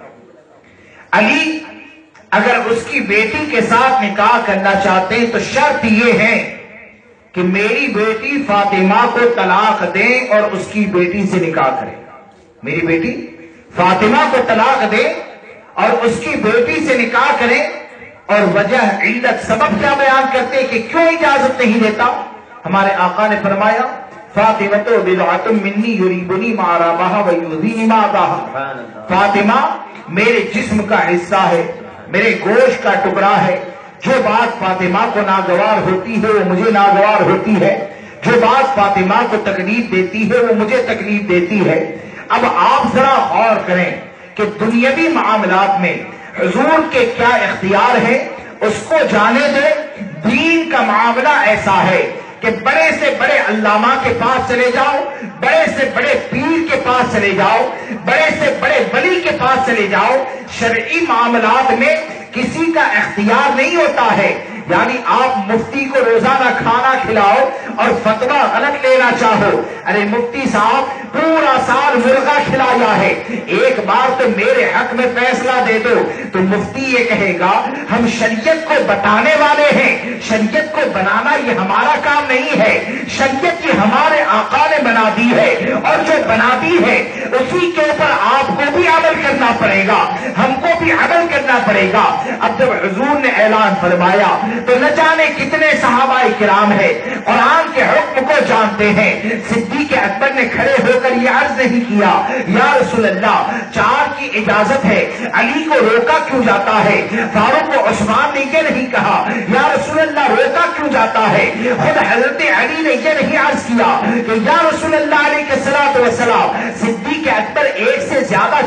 علی اگر اس کی بیٹی کے ساتھ نکاح کرنا چاہتے ہیں تو شرط یہ ہے کہ میری بیٹی فاطمہ کو طلاق دیں اور اس کی بیٹی سے نکاح کریں. میری بیٹی فاطمہ کو طلاق دیں اور اس کی بیٹی سے نکاح کریں. اور وجہ علت سبب کیا بیان کرتے کہ کیوں اجازت نہیں دیتا؟ ہمارے آقا نے فرمایا فاطمہ تو بضعۃ منی یریبنی ما رابھا ویؤذینی ما اباھا. فاطمہ میرے جسم کا حصہ ہے، میرے گوشت کا ٹکڑا ہے. جو بات فاطمہ کو ناگوار ہوتی ہے وہ مجھے ناگوار ہوتی ہے، جو بات فاطمہ کو تکلیف دیتی ہے وہ مجھے تکلیف دیتی ہے. اب آپ ذرا غور کریں کہ دنیاوی معاملات میں حضور کے کیا اختیار ہے اس کو جانے دیں. دین کا معاملہ ایسا ہے کہ بڑے سے بڑے علامہ کے پاس چلے جاؤ، بڑے سے بڑے پیر کے پاس چلے جاؤ، بڑے سے بڑے ولی کے پاس چلے جاؤ، شرعی معاملات میں کسی کا اختیار نہیں ہوتا ہے. یعنی آپ مفتی کو روزانہ کھانا کھلاؤ اور فتویٰ غلط لینا چاہو. ارے مفتی صاحب پورا سال مرغا کھلایا ہے، ایک بار تو میرے حق میں فیصلہ دے دو. تو مفتی یہ کہے گا ہم شریعت کو بتانے والے ہیں، شریعت کو بنانا یہ ہمارا کام نہیں ہے، شریعت یہ ہمارے آقا نے بنا دی ہے اور جو بنا دی ہے اسی کے اوپر آپ کو بھی عمل کرنا پڑے گا، ہم کو بھی عمل کرنا پڑے گا. اب جب حضور نے اعلان فرمایا تو نہ جانے کتنے صحابہ کرام ہیں قرآن کے حکم کو جانتے ہیں. صدیق اکبر نے کھڑے ہو کر یہ عرض نہیں کیا یا رسول اللہ 4 کی اجازت ہے، علی کو روکا کیوں جاتا ہے؟ فاروق و عثمان نے یہ نہیں کہا یا رسول اللہ روکا کیوں جاتا ہے؟ خود حضرت علی نے یہ نہیں عرض کیا کہ یا رسول اللہ علیہ الصلوۃ والسلام صدیق اکبر 1 سے زیادہ چاہے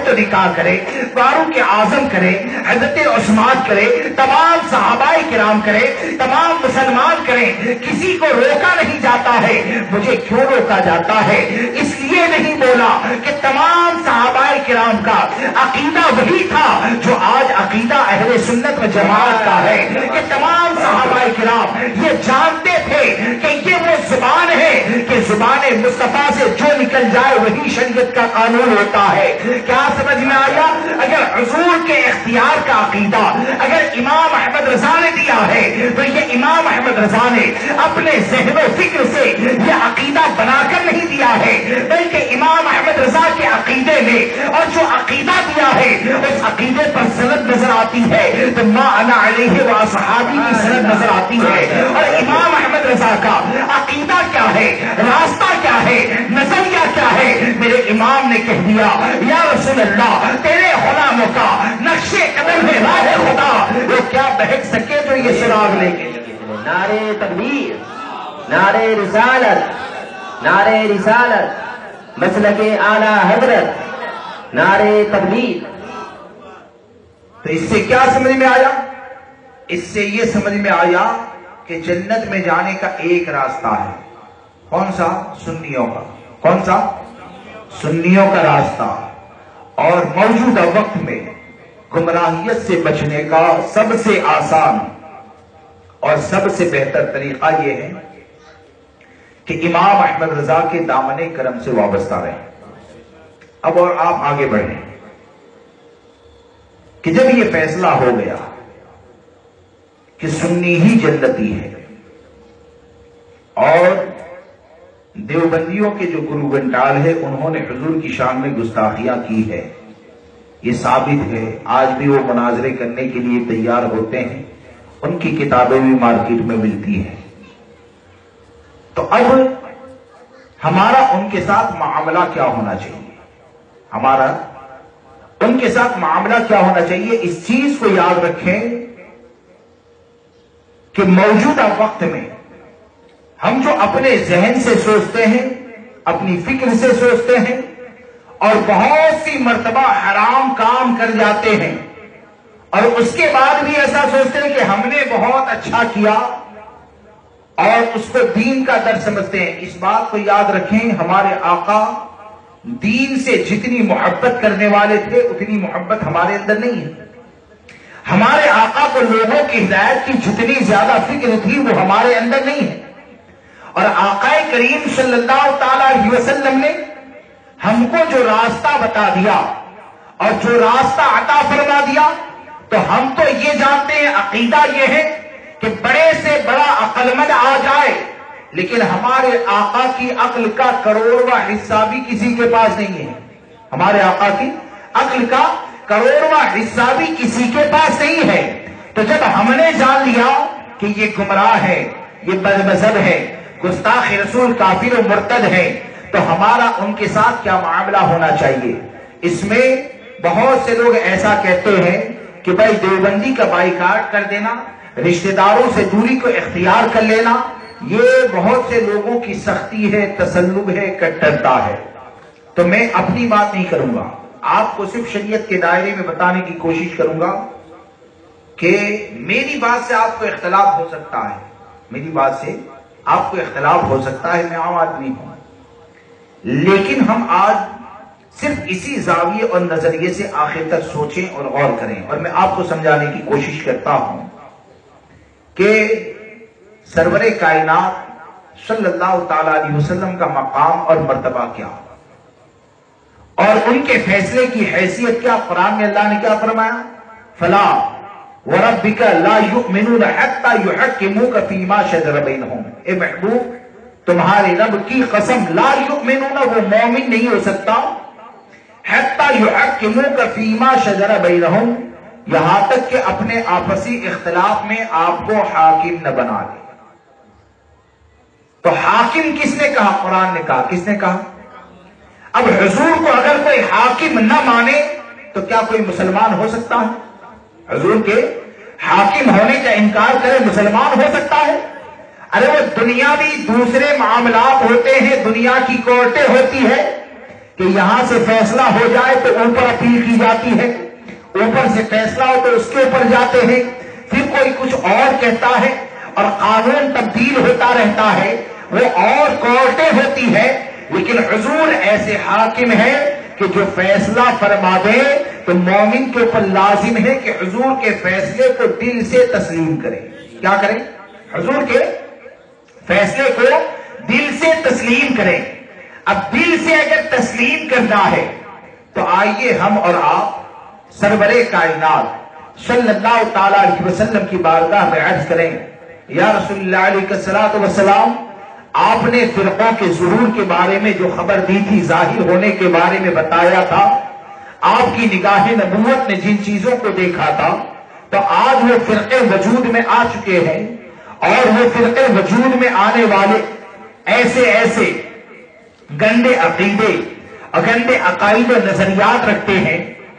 تو نکاح کرے، فاروق اعظم کرے، حضرت عثمان کرے، تمام صحابہ کرام کرے، تمام مسلمان کریں، کسی کو روکا نہیں جاتا ہے۔ مجھے کیوں روکا جاتا ہے؟ اس لیے نہیں بولا کہ تمام صحابہ کرام کا عقیدہ وہی تھا جو آج عقیدہ اہل سنت و جماعت کا ہے، کہ تمام صحابہ کرام یہ جانتے تھے کہ یہ وہ زبان ہے کہ زبان مصطفیٰ سے جو نکل جائے وہی شریعت کا قانون ہوتا ہے۔ کیا سمجھ میں آیا؟ اگر حضور کے اختیار کا عقیدہ اگر امام احمد رضا نے دیا ہے تو یہ امام احمد رضا نے اپنے ذہن و فکر سے یہ عقیدہ بنا کر نہیں دیا ہے، بلکہ امام احمد رضا کے عقیدے میں اور جو عقیدہ دیا ہے اس عقیدے پر سند نظر آتی ہے تو ما انا علیہ و اصحابی کی سند نظر آتی ہے۔ اور امام احمد رضا کا عقیدہ کیا ہے، راستہ کیا ہے، نظریہ کیا ہے؟ میرے امام نے کہہ دیا یا رسول اللہ تیرے غلاموں کا نقش قدم ہے راہ خدا، وہ کیا بہک سکے تو یہ سراغ لے کے نعرے تکبیر، نعرے رسالت، نعرے رسالت، مسلک اعلی حضرت، نعرے تکبیر۔ تو اس سے کیا سمجھ میں آیا؟ اس سے یہ سمجھ میں آیا کہ جنت میں جانے کا ایک راستہ ہے، کون سا؟ سنیوں کا۔ کون سا؟ سنیوں کا راستہ۔ اور موجودہ وقت میں گمراہیت سے بچنے کا سب سے آسان اور سب سے بہتر طریقہ یہ ہے کہ امام احمد رضا کے دامن کرم سے وابستہ رہیں۔ اب اور آپ آگے بڑھیں کہ جب یہ فیصلہ ہو گیا کہ سنی ہی جنتی ہے اور دیوبندیوں کے جو گرو گھنٹال ہے انہوں نے حضور کی شان میں گستاخیاں کی ہے، یہ ثابت ہے، آج بھی وہ مناظرے کرنے کے لیے تیار ہوتے ہیں، ان کی کتابیں بھی مارکیٹ میں ملتی ہیں۔ تو اب ہمارا ان کے ساتھ معاملہ کیا ہونا چاہیے؟ ہمارا ان کے ساتھ معاملہ کیا ہونا چاہیے؟ اس چیز کو یاد رکھیں کہ موجودہ وقت میں ہم جو اپنے ذہن سے سوچتے ہیں، اپنی فکر سے سوچتے ہیں اور بہت سی مرتبہ حرام کام کر جاتے ہیں اور اس کے بعد بھی ایسا سوچتے ہیں کہ ہم نے بہت اچھا کیا اور اس کو دین کا در سمجھتے ہیں۔ اس بات کو یاد رکھیں، ہمارے آقا دین سے جتنی محبت کرنے والے تھے اتنی محبت ہمارے اندر نہیں ہے۔ ہمارے آقا کو لوگوں کی ہدایت کی جتنی زیادہ فکر تھی وہ ہمارے اندر نہیں ہے۔ اور آقا کریم صلی اللہ تعالی علیہ وسلم نے ہم کو جو راستہ بتا دیا اور جو راستہ عطا فرما دیا تو ہم تو یہ جانتے ہیں، عقیدہ یہ ہے کہ بڑے سے بڑا عقل مند آ جائے لیکن ہمارے آقا کی عقل کا کروڑواں حصہ بھی کسی کے پاس نہیں ہے۔ ہمارے آقا کی عقل کا کروڑواں حصہ بھی کسی کے پاس نہیں ہے۔ تو جب ہم نے جان لیا کہ یہ گمراہ ہے، یہ بد مذہب ہے، گستاخ رسول، کافر و مرتد ہے، تو ہمارا ان کے ساتھ کیا معاملہ ہونا چاہیے؟ اس میں بہت سے لوگ ایسا کہتے ہیں کہ بھائی دیوبندی کا بائیکاٹ کر دینا، رشتہ داروں سے دوری کو اختیار کر لینا، یہ بہت سے لوگوں کی سختی ہے، تسلب ہے، کٹرتا ہے۔ تو میں اپنی بات نہیں کروں گا، آپ کو صرف شریعت کے دائرے میں بتانے کی کوشش کروں گا کہ میری بات سے آپ کو اختلاف ہو سکتا ہے، میری بات سے آپ کو اختلاف ہو سکتا ہے، میں عام آدمی ہوں، لیکن ہم آج صرف اسی زاویے اور نظریے سے آخر تک سوچیں اور غور کریں۔ اور میں آپ کو سمجھانے کی کوشش کرتا ہوں کہ سرور کائنات صلی اللہ تعالی علیہ وسلم کا مقام اور مرتبہ کیا اور ان کے فیصلے کی حیثیت کیا۔ قرآن میں اللہ نے کیا فرمایا؟ فلا وربک لا یؤمنون حتی یحکموک فیما شجر بینہم، اے محبوب تمہارے رب کی قسم، لا یؤمنون، وہ مومن نہیں ہو سکتا، حتی یحکموک فیما شجر بینہم، یہاں تک کہ اپنے آپسی اختلاف میں آپ کو حاکم نہ بنا دے۔ تو حاکم کس نے کہا؟ قرآن نے کہا۔ کس نے کہا؟ اب حضور کو اگر کوئی حاکم نہ مانے تو کیا کوئی مسلمان ہو سکتا ہے؟ حضور کے حاکم ہونے کا انکار کرے مسلمان ہو سکتا ہے؟ ارے وہ دنیاوی دوسرے معاملات ہوتے ہیں، دنیا کی کورٹیں ہوتی ہے کہ یہاں سے فیصلہ ہو جائے تو اوپر अपील की जाती ہے, اوپر سے فیصلہ ہو تو اس کے اوپر جاتے ہیں, پھر کوئی کچھ اور کہتا ہے اور قانون تبدیل ہوتا رہتا ہے, وہ اور کورٹیں ہوتی ہے. لیکن حضور ایسے حاکم ہے کہ جو فیصلہ فرما دے تو مومن کے اوپر لازم ہے کہ حضور کے فیصلے کو دل سے تسلیم کرے. کیا کریں؟ حضور کے فیصلے کو دل سے تسلیم کریں. اب دل سے اگر تسلیم کرنا ہے تو آئیے ہم اور آپ سرور کائنات صلی اللہ تعالی علیہ وسلم کی بارگاہ میں عرض کریں, یا رسول اللہ علیہ الصلوۃ والسلام, آپ نے فرقوں کے ظہور کے بارے میں جو خبر دی تھی, ظاہر ہونے کے بارے میں بتایا تھا, آپ کی نگاہ نبوت نے جن چیزوں کو دیکھا تھا, تو آج وہ فرقے وجود میں آ چکے ہیں, اور وہ فرقے وجود میں آنے والے ایسے ایسے گندے عقیدے اور گندے عقائد و نظریات رکھتے ہیں.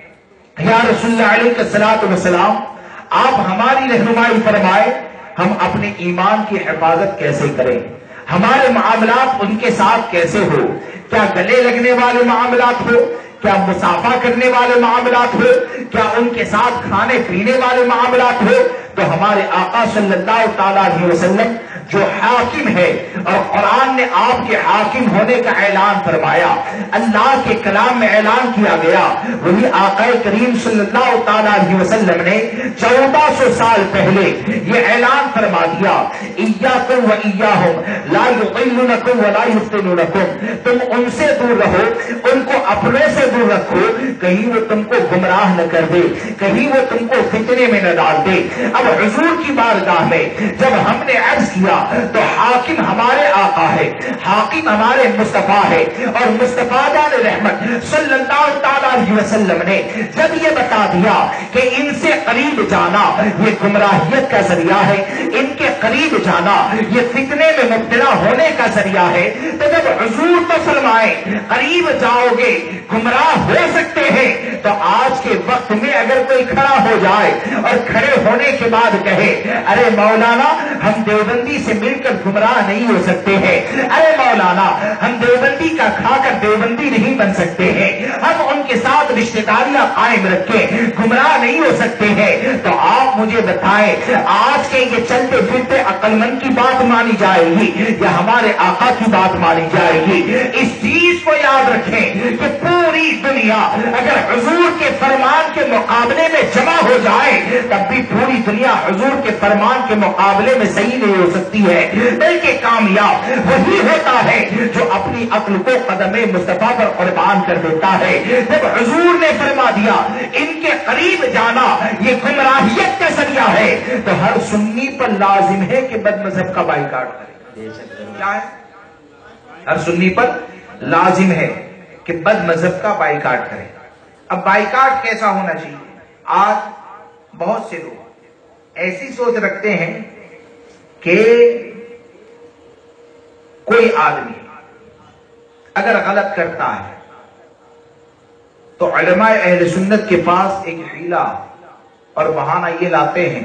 یا رسول اللہ علیہ الصلوۃ والسلام, آپ ہماری رہنمائی فرمائے, ہم اپنے ایمان کی حفاظت کیسے کریں, ہمارے معاملات ان کے ساتھ کیسے ہو, کیا گلے لگنے والے معاملات ہو, کیا مسافہ کرنے والے معاملات ہو, کیا ان کے ساتھ کھانے پینے والے معاملات ہو. تو ہمارے آقا صلی اللہ تعالی علیہ وسلم جو حاکم ہے, اور قرآن نے آپ کے حاکم ہونے کا اعلان فرمایا, اللہ کے کلام میں اعلان کیا گیا, وہی آقا کریم صلی اللہ تعالی علیہ وسلم نے 1400 سال پہلے یہ اعلان فرما دیا, ایاکم و ایاہم لا یضلونکم ولا یفتنونکم, تم ان سے دور رہو, ان کو اپنے سے دور رکھو, کہیں وہ تم کو گمراہ نہ کر دے, کہیں وہ تم کو فتنے میں نہ ڈال دے. اب حضور کی بارگاہ میں جب ہم نے عرض کیا تو حاکم ہمارے آقا ہے, حاکم ہمارے مصطفیٰ ہے, اور مصطفیٰ جان رحمت صلی اللہ تعالی علیہ وسلم نے جب یہ بتا دیا کہ ان سے قریب جانا یہ گمراہیت کا ذریعہ ہے, ان کے قریب جانا یہ فتنے میں مبتلا ہونے کا ذریعہ ہے, تو جب حضور تو فرمائے قریب جاؤ گے گمراہ ہو سکتے ہیں, تو آج کے وقت میں اگر کوئی کھڑا ہو جائے اور کھڑے ہونے کے بعد کہے, ارے مولانا ہم دیوبندی سے مل کر گمراہ نہیں ہو سکتے ہیں, ارے مولانا ہم دیوبندی کا کھا کر دیوبندی نہیں بن سکتے ہیں, ہم ان کے ساتھ رشتہ داریاں قائم رکھے گمراہ نہیں ہو سکتے ہیں, تو آپ مجھے بتائیں آج کے یہ چلتے پھرتے عقل مند کی بات مانی جائے گی یا ہمارے آقا کی بات مانی جائے گی؟ اس چیز کو یاد رکھیں کہ پوری دنیا اگر حضور کے فرمان کے مقابلے میں جمع ہو جائے تب بھی پوری دنیا حضور کے فرمان کے مقابلے میں صحیح نہیں ہو سکتی ہے, بلکہ کامیاب وہی ہوتا ہے جو اپنی عقل کو قدم مصطفیٰ پر قربان کر دیتا ہے. جب حضور نے فرما دیا ان کے قریب جانا یہ گمراہیت کا ذریعہ ہے, تو ہر سنی پر لازم ہے کہ بد مذہب کا بائیکاٹ کرے. کیا ہے؟ ہر سنی پر لازم ہے کہ بد مذہب کا بائیکاٹ کرے. اب بائیکاٹ کیسا ہونا چاہیے؟ آج بہت سے لوگ ایسی سوچ رکھتے ہیں کہ کوئی آدمی اگر غلط کرتا ہے تو علماء اہل سنت کے پاس ایک حیلہ اور بہانہ یہ لاتے ہیں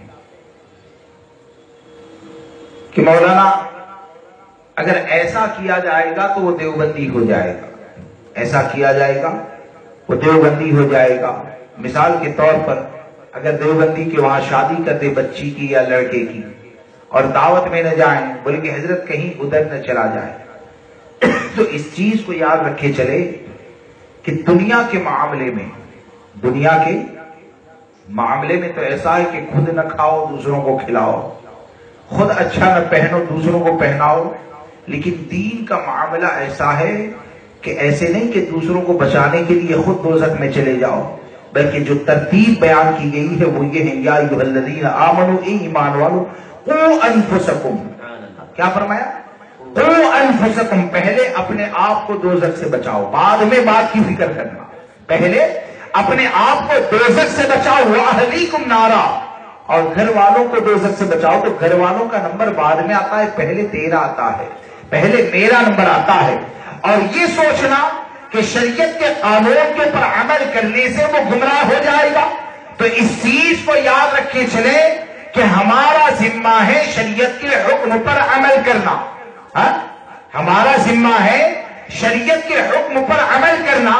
کہ مولانا اگر ایسا کیا جائے گا تو وہ دیوبندی ہو جائے گا, ایسا کیا جائے گا وہ دیوبندی ہو جائے گا. مثال کے طور پر اگر دیوبندی کے وہاں شادی کر دے بچی کی یا لڑکے کی اور دعوت میں نہ جائیں, بلکہ حضرت کہیں ادھر نہ چلا جائے, تو اس چیز کو یاد رکھے چلے کہ دنیا کے معاملے میں تو ایسا ہے کہ خود نہ کھاؤ دوسروں کو کھلاؤ, خود اچھا نہ پہنو دوسروں کو پہناؤ, لیکن دین کا معاملہ ایسا ہے کہ ایسے نہیں کہ دوسروں کو بچانے کے لیے خود دوزخ میں چلے جاؤ, بلکہ جو ترتیب بیان کی گئی ہے وہ یہ ہے, یا ایھا الذین آمنوا, اے ایمان والو, قوا انفسکم, کیا فرمایا؟ قوا انفسکم, پہلے اپنے آپ کو دوزخ سے بچاؤ, بعد میں بات کی فکر کرنا, پہلے اپنے آپ کو دوزخ سے بچاؤ. واہلیکم نارا, اور گھر والوں کو دوزخ سے بچاؤ. تو گھر والوں کا نمبر بعد میں آتا ہے, پہلے تیرا آتا ہے, پہلے میرا نمبر آتا ہے. اور یہ سوچنا کہ شریعت کے قانون کے اوپر عمل کرنے سے وہ گمراہ ہو جائے گا, تو اس چیز کو یاد رکھے چلے کہ ہمارا ذمہ ہے شریعت کے حکم پر عمل کرنا. ہمارا ذمہ ہے شریعت کے حکم پر عمل کرنا,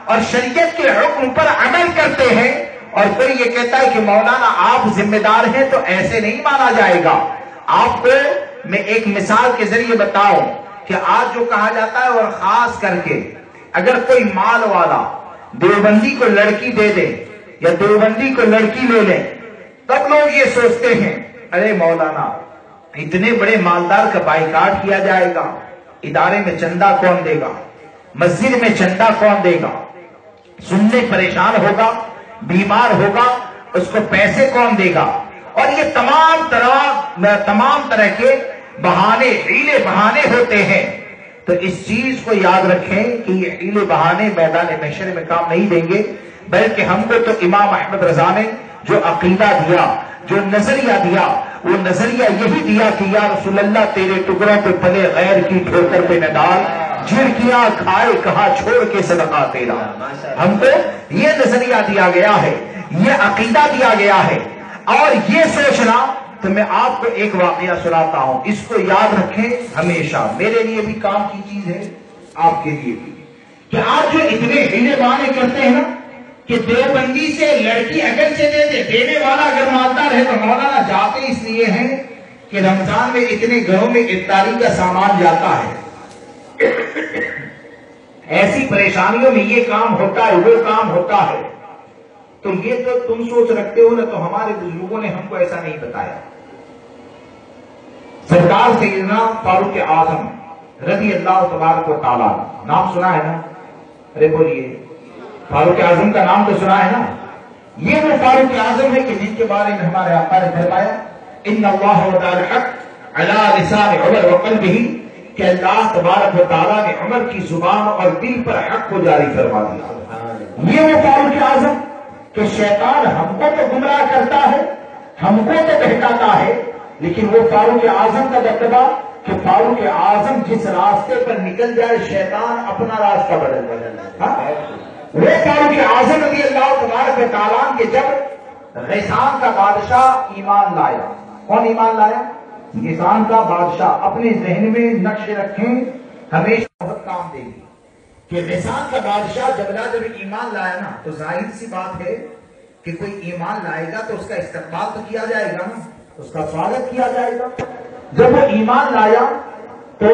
اور شریعت کے حکم پر عمل کرتے ہیں اور پھر یہ کہتا ہے کہ مولانا آپ ذمہ دار ہیں، تو ایسے نہیں مانا جائے گا۔ آپ کو میں ایک مثال کے ذریعے بتاؤں کہ آج جو کہا جاتا ہے، اور خاص کر کے اگر کوئی مال والا دیوبندی کو لڑکی دے دے یا دیوبندی کو لڑکی لے لے، تب لوگ یہ سوچتے ہیں ارے مولانا اتنے بڑے مالدار کا بائیکاٹ کیا جائے گا، ادارے میں چندہ کون دے گا، مسجد میں چندہ کون دے گا، سننے پریشان ہوگا، بیمار ہوگا، اس کو پیسے کون دے گا، اور یہ تمام طرح کے بہانے، حیلے بہانے ہوتے ہیں۔ تو اس چیز کو یاد رکھیں کہ یہ حیلے بہانے میدان محشر میں کام نہیں دیں گے، بلکہ ہم کو تو امام احمد رضا نے جو عقیدہ دیا، جو نظریہ دیا، وہ نظریہ یہی دیا کہ یا رسول اللہ تیرے ٹکڑوں پہ پلے غیر کی ٹھوکر پہ نہ ڈال، جھڑکیاں کھائے کہاں چھوڑ کے صدقہ تیرا۔ ہم کو یہ نظریہ دیا گیا ہے، یہ عقیدہ دیا گیا ہے، اور یہ سوچنا۔ تو میں آپ کو ایک واقعہ سناتا ہوں، اس کو یاد رکھیں ہمیشہ، میرے لیے بھی کام کی چیز ہے، آپ کے لیے بھی، کہ آپ جو اتنے ہیلے بہانے کرتے ہیں نا کہ دیوبندی سے لڑکی اگر سے دینے والا اگر مالدار ہے تو مولانا جاتے اس لیے ہیں کہ رمضان میں اتنے گھروں میں افطاری کا سامان جاتا ہے، ایسی پریشانیوں میں یہ کام ہوتا ہے، وہ کام ہوتا ہے۔ تو یہ تو تم سوچ رکھتے ہو نا، تو ہمارے بزرگوں نے ہم کو ایسا نہیں بتایا۔ سرکار سیدنا فاروق اعظم رضی اللہ تبارک و تعالیٰ، نام سنا ہے نا؟ ارے بولیے، فاروق اعظم کا نام تو سنا ہے نا؟ یہ وہ فاروق اعظم ہے کہ جن کے بارے میں ہمارے آقا نے فرمایا ان اللہ وضع الحق علی لسان عمر وقلبہ، کہ اللہ تبارک و تعالیٰ نے عمر کی زبان اور دل پر حق کو جاری فرما دیا۔ یہ وہ فاروق اعظم کہ شیطان ہم کو تو گمراہ کرتا ہے، ہم کو تو بہکاتا ہے، لیکن وہ فاروق اعظم کا دبدبہ کہ فاروق اعظم جس راستے پر نکل جائے شیطان اپنا راستہ بدل جائے۔ وہ فاروق اعظم رضی اللہ تبارک و تعالیٰ کہ جب غیسان کا بادشاہ ایمان لایا، کون ایمان لایا؟ غیسان کا بادشاہ۔ اپنے ذہن میں نقش رکھیں، ہمیشہ بہت کام دے گی کہ غیسان کا بادشاہ جب ایمان لایا نا، تو ظاہر سی بات ہے کہ کوئی ایمان لائے گا تو اس کا استقبال تو کیا جائے گا نا، اس کا سواگت کیا جائے گا۔ جب وہ ایمان لایا تو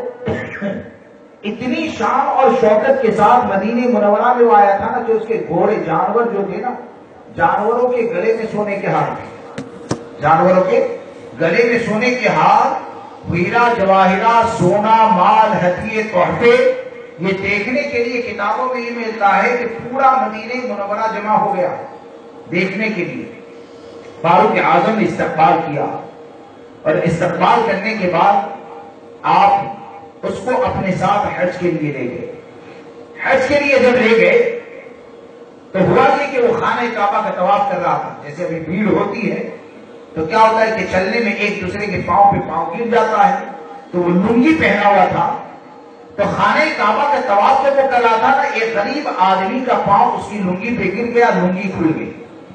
اتنی شان اور شوکت کے ساتھ مدینہ منورہ میں وہ آیا تھا نا کہ اس کے گھوڑے جانور جو تھے نا، جانوروں کے گلے میں سونے کے ہار تھے، جانوروں کے گلے میں سونے کے ہار، ہیرا جواہرات، سونا، مال، ہتھیے، تحفے، یہ دیکھنے کے لیے کتابوں میں یہ ملتا ہے کہ پورا مدینہ منورہ جمع ہو گیا دیکھنے کے لیے۔ فاروق اعظم نے استقبال کیا، اور استقبال کرنے کے بعد آپ اس کو اپنے ساتھ حج کے لیے لے گئے۔ حج کے لیے جب لے گئے تو ہوا یہ کہ وہ خانہ کعبہ کا طواف کر رہا تھا۔ جیسے ابھی بھیڑ ہوتی ہے تو کیا ہوتا ہے کہ چلنے میں ایک دوسرے کے پاؤں پہ پاؤں گر جاتا ہے، تو وہ لنگی پہنا ہوا تھا، تو خانہ کعبہ کا طواف جب وہ کر رہا تھا نا، ایک غریب آدمی کا پاؤں اس کی لنگی پہ گر گیا، لنگی کھل گئی۔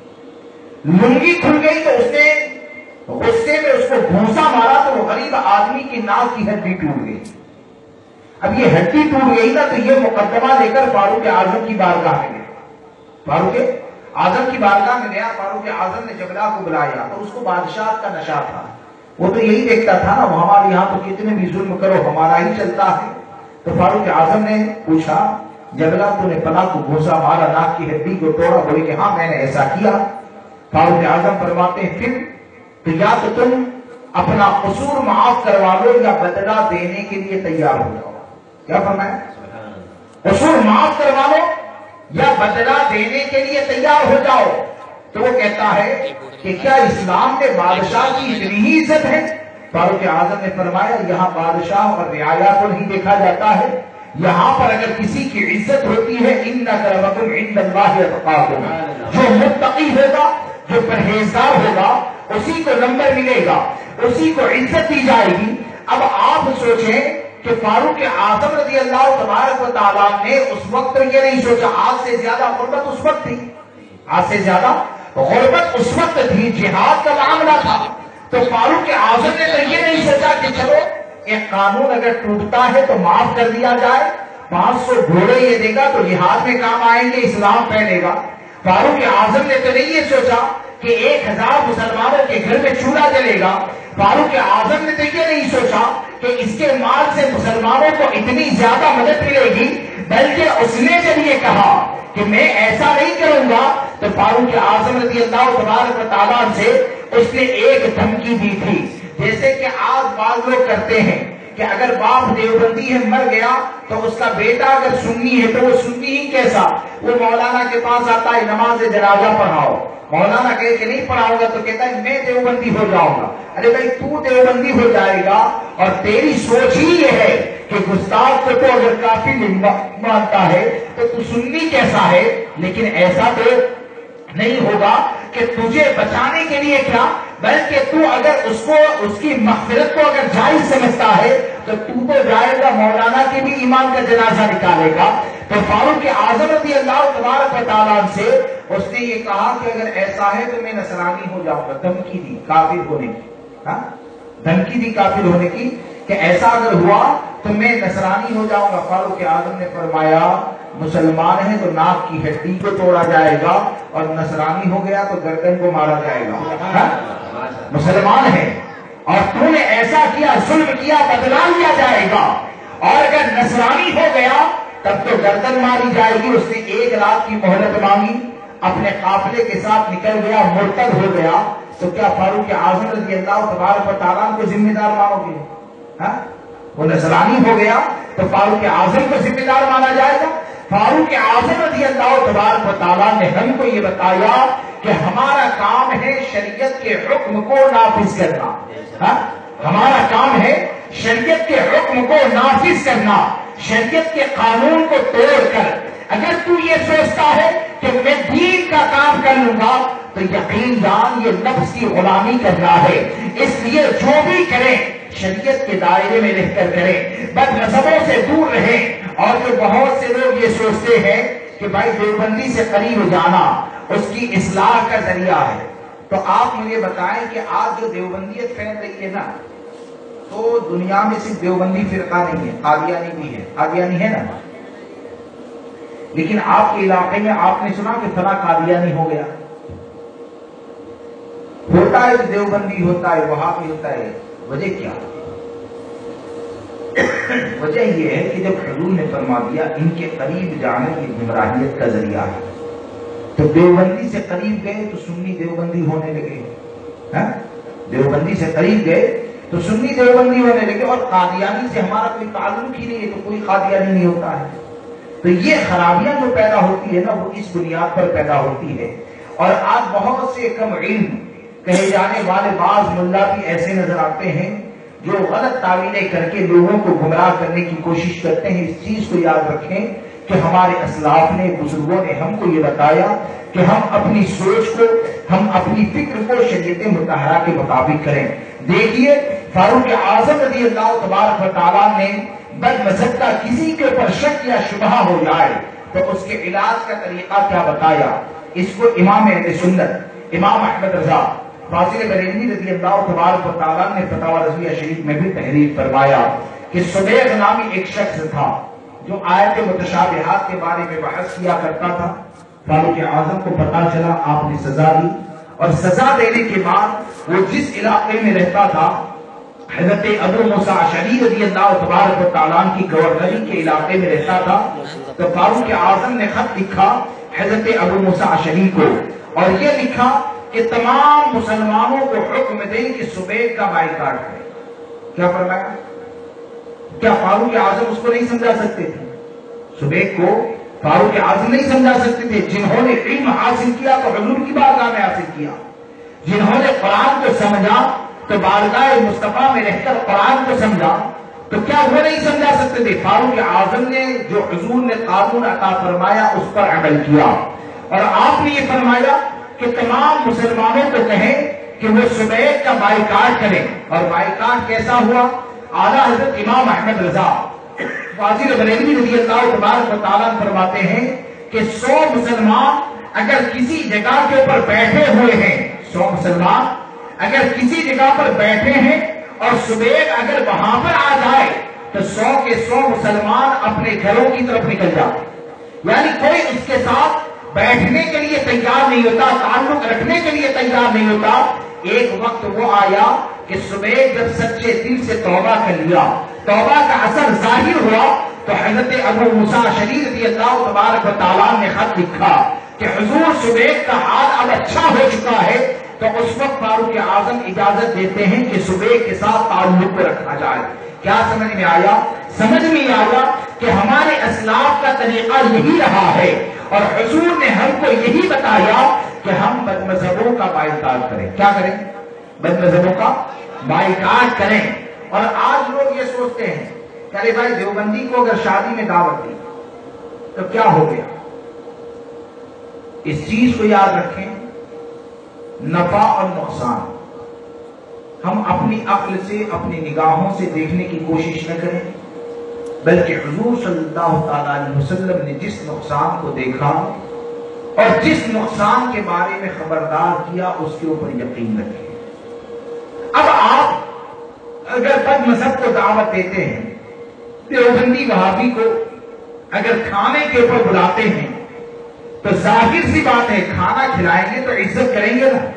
لنگی کھل گئی تو اس نے غصے میں اس کو گھونسا مارا، تو وہ غریب آدمی کی ناک کی ہڈی ٹوٹ گئی۔ اب یہ ہڈی ٹوٹ گئی نا، تو یہ مقدمہ لے کر فاروق اعظم کی بارگاہ میں گیا، فاروق اعظم کی بارگاہ میں گیا۔ فاروق اعظم نے جبلا کو بلایا، تو اس کو بادشاہ کا نشہ تھا، وہ تو یہی دیکھتا تھا نا، وہ ہمارے یہاں تو کتنے بھی ظلم کرو ہمارا ہی چلتا ہے۔ تو فاروق اعظم نے پوچھا، جبلا تو نے پناہ کو گھوسا مارا، ناک کی ہڈی کو توڑا؟ بولے کہ ہاں میں نے ایسا کیا۔ فاروق اعظم فرماتے ہیں پھر تو یا تو تم اپنا قصور معاف کروا لو یا بدلہ دینے کے لیے تیار ہو جاؤ۔ کیا فرمایا؟ قصور معاف کروا لو یا بدلہ دینے کے لیے تیار ہو جاؤ۔ تو وہ کہتا ہے کہ کیا اسلام میں بادشاہ کی اتنی ہی عزت ہے؟ فاروق اعظم نے فرمایا یہاں بادشاہ اور رعایا کو نہیں دیکھا جاتا ہے، یہاں پر اگر کسی کی عزت ہوتی ہے ان اکرمکم عند اللہ اتقاکم، جو متقی ہوگا، جو پرہیزگار ہوگا، اسی کو نمبر ملے گا، اسی کو عزت دی جائے گی۔ اب آپ سوچیں کہ فاروق اعظم رضی اللہ تبارک و تعالیٰ نے اس وقت یہ نہیں سوچا، آج سے زیادہ غربت اس وقت تھی، آج سے زیادہ غربت اس وقت تھی، جہاد کا معاملہ تھا۔ تو فاروق اعظم نے تو یہ نہیں سوچا کہ چلو ایک قانون اگر ٹوٹتا ہے تو معاف کر دیا جائے، 500 گھوڑے یہ دے گا تو جہاد میں کام آئیں گے، اسلام پھیلے گا۔ فاروق اعظم نے تو نہیں یہ سوچا کہ 1000 مسلمانوں کے گھر میں چولہا جلے گا۔ فاروق اعظم نے تو یہ نہیں سوچا کہ اس کے مال سے مسلمانوں کو اتنی زیادہ مدد ملے گی، بلکہ اس نے جب یہ کہا کہ میں ایسا نہیں کروں گا تو فاروق اعظم رضی اللہ تبارک و تعالیٰ سے اس نے ایک دھمکی دی تھی، جیسے کہ آج بعض لوگ کرتے ہیں کہ اگر باپ دیوبندی ہے مر گیا تو اس کا بیٹا اگر سنی ہے تو وہ سنی ہی کیسا، وہ مولانا کے پاس آتا ہے نماز جنازہ پڑھاؤ، مولانا کہے کہ نہیں پڑھاؤں گا تو کہتا ہے میں دیوبندی ہو جاؤں گا۔ ارے بھائی تو دیوبندی ہو جائے گا اور تیری سوچ ہی یہ ہے کہ گستاخ کو تو اگر کافی مانتا ہے تو تو سنی کیسا ہے، لیکن ایسا تو نہیں ہوگا کہ تجھے بچانے کے لیے کیا، بلکہ تو اگر اس کی مغفرت کو اگر جائز سمجھتا ہے تو تو جائے گا مولانا کے بھی ایمان کا جنازہ نکالے گا۔ تو فاروق اعظم رضی اللہ تبارک و تعالیٰ سے اس نے یہ کہا کہ اگر ایسا ہے تو میں نصرانی ہو جاؤں گا، دھمکی دی کافر ہونے کی، دھمکی دی کافر ہونے کی کہ ایسا اگر ہوا تو میں نصرانی ہو جاؤں گا۔ فاروق اعظم نے فرمایا مسلمان ہے تو ناک کی ہڈی کو توڑا جائے گا اور نصرانی ہو گیا تو گردن کو مارا جائے گا۔ مسلمان ہے اور تو نے ایسا کیا، ظلم کیا، بدلا لیا جائے گا، اور اگر نصرانی ہو گیا تب تو گردن ماری جائے گی۔ اس نے 1 لاکھ کی مہلت مانگی، اپنے قافلے کے ساتھ نکل گیا، مرتد ہو گیا۔ تو کیا فاروق اعظم رضی اللہ تبارک و تعالیٰ کو ذمہ دار مانو گے؟ وہ نصرانی ہو گیا تو فاروق اعظم کو ذمہ دار مانا جائے گا؟ فاروق اعظم رضی اللہ تبارک و تعالیٰ نے ہم کو یہ بتایا کہ ہمارا کام ہے شریعت کے حکم کو نافذ کرنا، ہمارا کام ہے شریعت کے حکم کو نافذ کرنا، شریعت کے قانون کو توڑ کر۔ اگر تو یہ سوچتا ہے کہ میں دین کا کام کر لوں گا تو یقین جان یہ نفس کی غلامی کر رہا ہے۔ اس لیے جو بھی کریں شریعت کے دائرے میں رہ کر کریں، بد مذہبوں سے دور رہیں۔ اور جو بہت سے لوگ یہ سوچتے ہیں کہ بھائی دیوبندی سے قریب جانا اس کی اصلاح کا ذریعہ ہے، تو آپ مجھے بتائیں کہ آج جو دیوبندیت پھیل رہی ہے نا، تو دنیا میں صرف دیوبندی فرقہ نہیں ہے، قادیانی بھی ہے، قادیانی ہے نا، لیکن آپ کے علاقے میں آپ نے سنا کہ فلاں قادیانی ہو گیا، ہوتا ہے دیوبندی ہوتا ہے، وہابی ہوتا ہے، وجہ کیا؟ وجہ یہ ہے کہ جب حضور نے فرما دیا ان کے قریب جانا یہ گمراہیت کا ذریعہ ہے، تو دیوبندی سے قریب گئے تو سنی دیوبندی ہونے لگے، دیوبندی سے قریب گئے تو سنی دیوبندی ہونے لگے، اور قادیانی سے ہمارا کوئی تعلق ہی نہیں ہے تو کوئی قادیانی نہیں ہوتا ہے۔ تو یہ خرابیاں جو پیدا ہوتی ہے نا وہ اس بنیاد پر پیدا ہوتی ہے۔ اور آج بہت سے کم علم کہے جانے والے بعض ملا بھی ایسے نظر آتے ہیں جو غلط تعویلیں کر کے لوگوں کو گمراہ کرنے کی کوشش کرتے ہیں۔ اس چیز کو یاد رکھیں کہ ہمارے اسلاف نے، بزرگوں نے ہم کو یہ بتایا کہ ہم اپنی سوچ کو، ہم اپنی فکر کو شریعت مطہرہ کے مطابق کریں۔ دیکھیے فاروق اعظم رضی اللہ تبارک و تعالیٰ نے بد مذہب کا کسی کے اوپر شک یا شبہ ہو جائے تو اس کے علاج کا طریقہ کیا بتایا۔ اس کو امام اہل سنت امام احمد رضا فاضل بریلوی رضی اللہ تبارک و تعالیٰ نے فتاوی رضویہ شریف میں بھی تحریر فرمایا کہ سبیغ نامی ایک شخص تھا جو آیت متشابہات کے بارے میں بحث کیا کرتا تھا۔ فاروق اعظم کو پتا چلا، آپ نے سزا دی، اور سزا دینے کے بعد وہ جس علاقے میں رہتا تھا حضرت ابو موسیٰ اشعری رضی اللہ تبارک و تعالیٰ کی گورنری کے علاقے میں رہتا تھا، تو فاروق اعظم نے خط لکھا حضرت ابو موسیٰ اشعری کو، اور یہ لکھا کہ تمام مسلمانوں کو حکم دیں کہ صبح کا بائیکاٹ کریں۔ کیا فرمایا؟ کیا فاروق اعظم اس کو نہیں سمجھا سکتے تھے؟ صبح کو فاروق اعظم نہیں سمجھا سکتے تھے؟ جنہوں نے علم حاصل کیا تو حضور کی بارگاہ میں حاصل کیا، جنہوں نے قرآن کو سمجھا تو بارگاہ مصطفیٰ میں رہ کر قرآن کو سمجھا، تو کیا وہ نہیں سمجھا سکتے تھے؟ فاروق اعظم نے جو حضور نے قانون عطا فرمایا اس پر عمل کیا، اور آپ نے یہ فرمایا کہ تمام مسلمانوں کو کہیں کہ وہ صبح کا بائیکاٹ کریں، اور بائیکاٹ کیسا ہوا؟ اعلیٰ حضرت امام احمد رضا فاضل بریلوی رضی اللہ تبارک و تعالیٰ فرماتے ہیں کہ 100 مسلمان اگر کسی جگہ کے اوپر بیٹھے ہوئے ہیں، 100 مسلمان اگر کسی جگہ پر بیٹھے ہیں اور صبح اگر وہاں پر آ جائے تو تو 100 کے 100 مسلمان اپنے گھروں کی طرف نکل جاتے، یعنی کوئی اس کے ساتھ بیٹھنے کے لیے تیار نہیں ہوتا، تعلق رکھنے کے لیے تیار نہیں ہوتا۔ ایک وقت وہ آیا کہ صبح جب سچے دل سے توبہ کر لیا، توبہ کا اثر ظاہر ہوا، تو حضرت ابو موسیٰ اشعری رضی اللہ تبارک و تعالیٰ نے خط لکھا کہ حضور صبح کا حال اب اچھا ہو چکا ہے، تو اس وقت فاروق اعظم اجازت دیتے ہیں کہ صبح کے ساتھ تعلق کو رکھا جائے۔ کیا سمجھ میں آیا؟ سمجھ میں آیا کہ ہمارے اسلاف کا طریقہ یہی رہا ہے، اور حضور نے ہم کو یہی بتایا کہ ہم بد مذہبوں کا بائیکاٹ کریں۔ کیا کریں؟ بد مذہبوں کا بائیکاٹ کریں۔ اور آج لوگ یہ سوچتے ہیں کہ ارے بھائی دیوبندی کو اگر شادی میں دعوت دی تو کیا ہو گیا؟ اس چیز کو یاد رکھیں، نفع اور نقصان ہم اپنی عقل سے، اپنی نگاہوں سے دیکھنے کی کوشش نہ کریں، بلکہ حضور صلی اللہ تعالی علیہ وسلم نے جس نقصان کو دیکھا اور جس نقصان کے بارے میں خبردار کیا، اس کے اوپر یقین رکھیں۔ اب آپ اگر بد مذہب کو دعوت دیتے ہیں، دیوبندی وہابی کو اگر کھانے کے اوپر بلاتے ہیں، تو ظاہر سی بات ہے کھانا کھلائیں گے تو عزت کریں گے نا،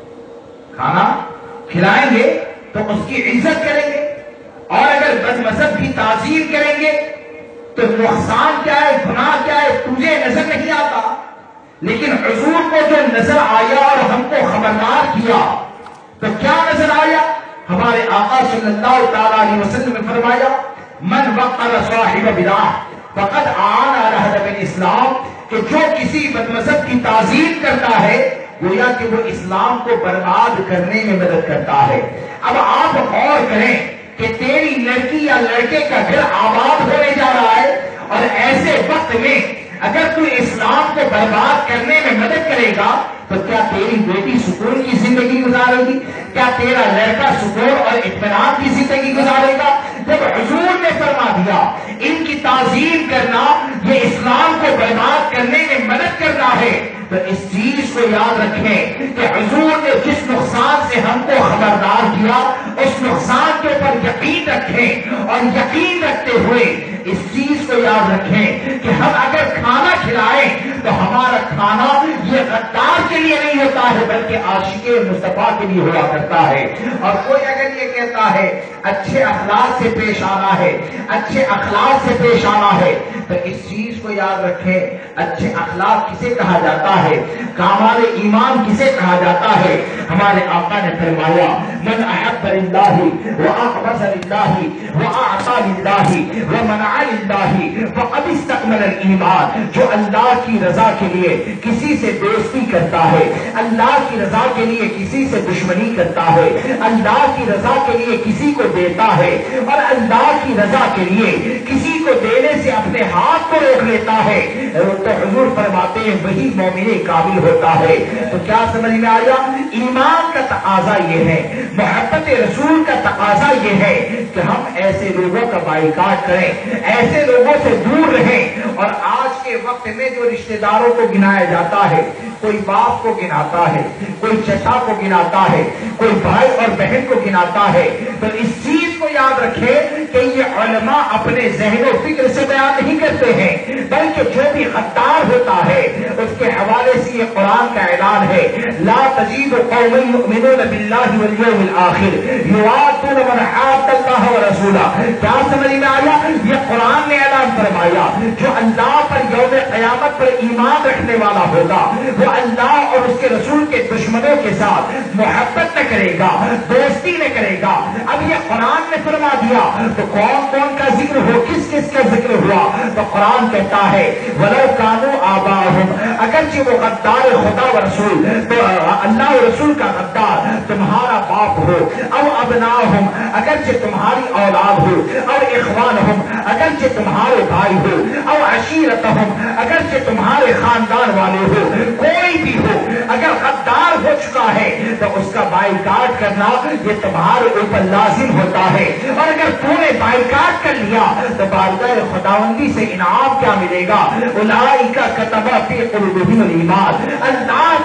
کھانا کھلائیں گے تو اس کی عزت کریں گے، اور اگر بد مذہب کی تعظیم کریں گے تو نقصان کیا ہے، گناہ کیا ہے، تجھے نظر نہیں آتا، لیکن حضور کو جو نظر آیا اور ہم کو خبردار کیا تو کیا نظر آیا؟ ہمارے آقا صلی اللہ تعالی علیہ وسلم نے فرمایا من وقر صاحب بدعہ فقد اعان علی ہدم الاسلام، کہ جو کسی بد مذہب کی تعظیم کرتا ہے گویا کہ وہ اسلام کو برباد کرنے میں مدد کرتا ہے۔ اب آپ غور کریں کہ تیری لڑکی یا لڑکے کا گھر آباد ہونے جا رہا ہے، اور ایسے وقت میں اگر تو اسلام کو برباد کرنے میں مدد کرے گا تو کیا تیری بیٹی سکون کی زندگی گزارے گی؟ کیا تیرا لڑکا سکون اور اطمینان کی زندگی گزارے گا؟ جب حضور نے فرما دیا ان کی تعظیم کرنا یہ اسلام کو برباد کرنے میں مدد کرنا ہے، تو اس چیز کو یاد رکھیں کہ حضور نے جس نقصان سے ہم کو خبردار کیا اس نقصان کے اوپر یقین رکھیں، اور یقین رکھتے ہوئے اس چیز کو یاد رکھیں کہ ہم اگر کھانا کھلائیں تو ہمارا کھانا یہ غدار کے لیے نہیں ہوتا ہے بلکہ عاشق مصطفیٰ کے لیے ہوا کرتا ہے۔ اور کوئی اگر یہ کہتا ہے اچھے اخلاق سے پیش آنا ہے، اچھے اخلاق سے پیش آنا ہے، تو اس چیز کو یاد رکھیں اچھے اخلاق کسے کہا جاتا ہے، کامال ایمان کسے کہا جاتا ہے؟ ہمارے آقا نے فرمایا من احب للہ واخبث للہ واعطى للہ ومنع للہ فقد استکمل الایمان، جو اللہ کی رضا کے لیے کسی سے دوستی کرتا ہے، اللہ کی رضا کے لیے کسی سے دشمنی کرتا ہے، اللہ کی رضا کے لیے کسی کو دیتا ہے، اور اللہ کی رضا کے لیے کسی کو دینے سے اپنے ہاتھ کو روک لیتا ہے، تو حضور فرماتے ہیں وہی مومن کامل ہوتا ہے۔ تو کیا سمجھ میں آیا؟ ایمان کا تقاضا یہ ہے، محبت رسول کا تقاضا یہ ہے کہ ہم ایسے لوگوں کا بائیکاٹ کریں، ایسے لوگوں سے دور رہیں۔ اور آج کے وقت میں جو رشتہ داروں کو گنایا جاتا ہے، کوئی باپ کو گناتا ہے، کوئی چچا کو گناتا ہے، کوئی بھائی اور بہن کو گناتا ہے، تو اس چیز کو یاد رکھیں کہ یہ علماء اپنے ذہن و فکر سے بیان نہیں کرتے ہیں، بلکہ جو بھی غدار ہوتا ہے اس کے حوالے سے یہ قرآن کا اعلان ہے لا تجید قوم یؤمنون باللہ والیوم الآخر یوادون من حاد اللہ ورسولہ۔ کیا سمجھ میں آیا؟ یہ قرآن نے اعلان فرمایا جو اللہ پر یوم قیامت پر ایمان رکھنے والا ہوگا وہ اللہ اور اس کے رسول کے دشمنوں کے ساتھ محبت نہ کرے گا، دوستی نہ کرے گا۔ اب یہ قرآن نے فرما دیا تو کون کون کا ذکر ہو، کس کس کا ذکر ہوا؟ تو قرآن کہتا ہے وَلَوْ كَانُوا آبَاءَهُمْ، اگرچہ وہ غدار خدا و رسول، تو اللہ و رسول کا غدار تمہارا باپ ہو، او ابناءہم، اگرچہ تمہاری اولاد ہو، او اخوانہم، اگرچہ تمہارے بھائی ہو، او عشیرتہم، اگرچہ تمہارے خاندان والے ہو، کوئی بھی ہو اگر غدار ہو چکا ہے تو اس کا بائیکاٹ کرنا یہ تمہارے اوپر لازم ہوتا ہے۔ اور اگر تو نے بائیکاٹ کر لیا تو بارگاہ خداوندی سے انعام کیا ملے گا؟ اولئک کتب فی قلوبہم الایمان، اللہ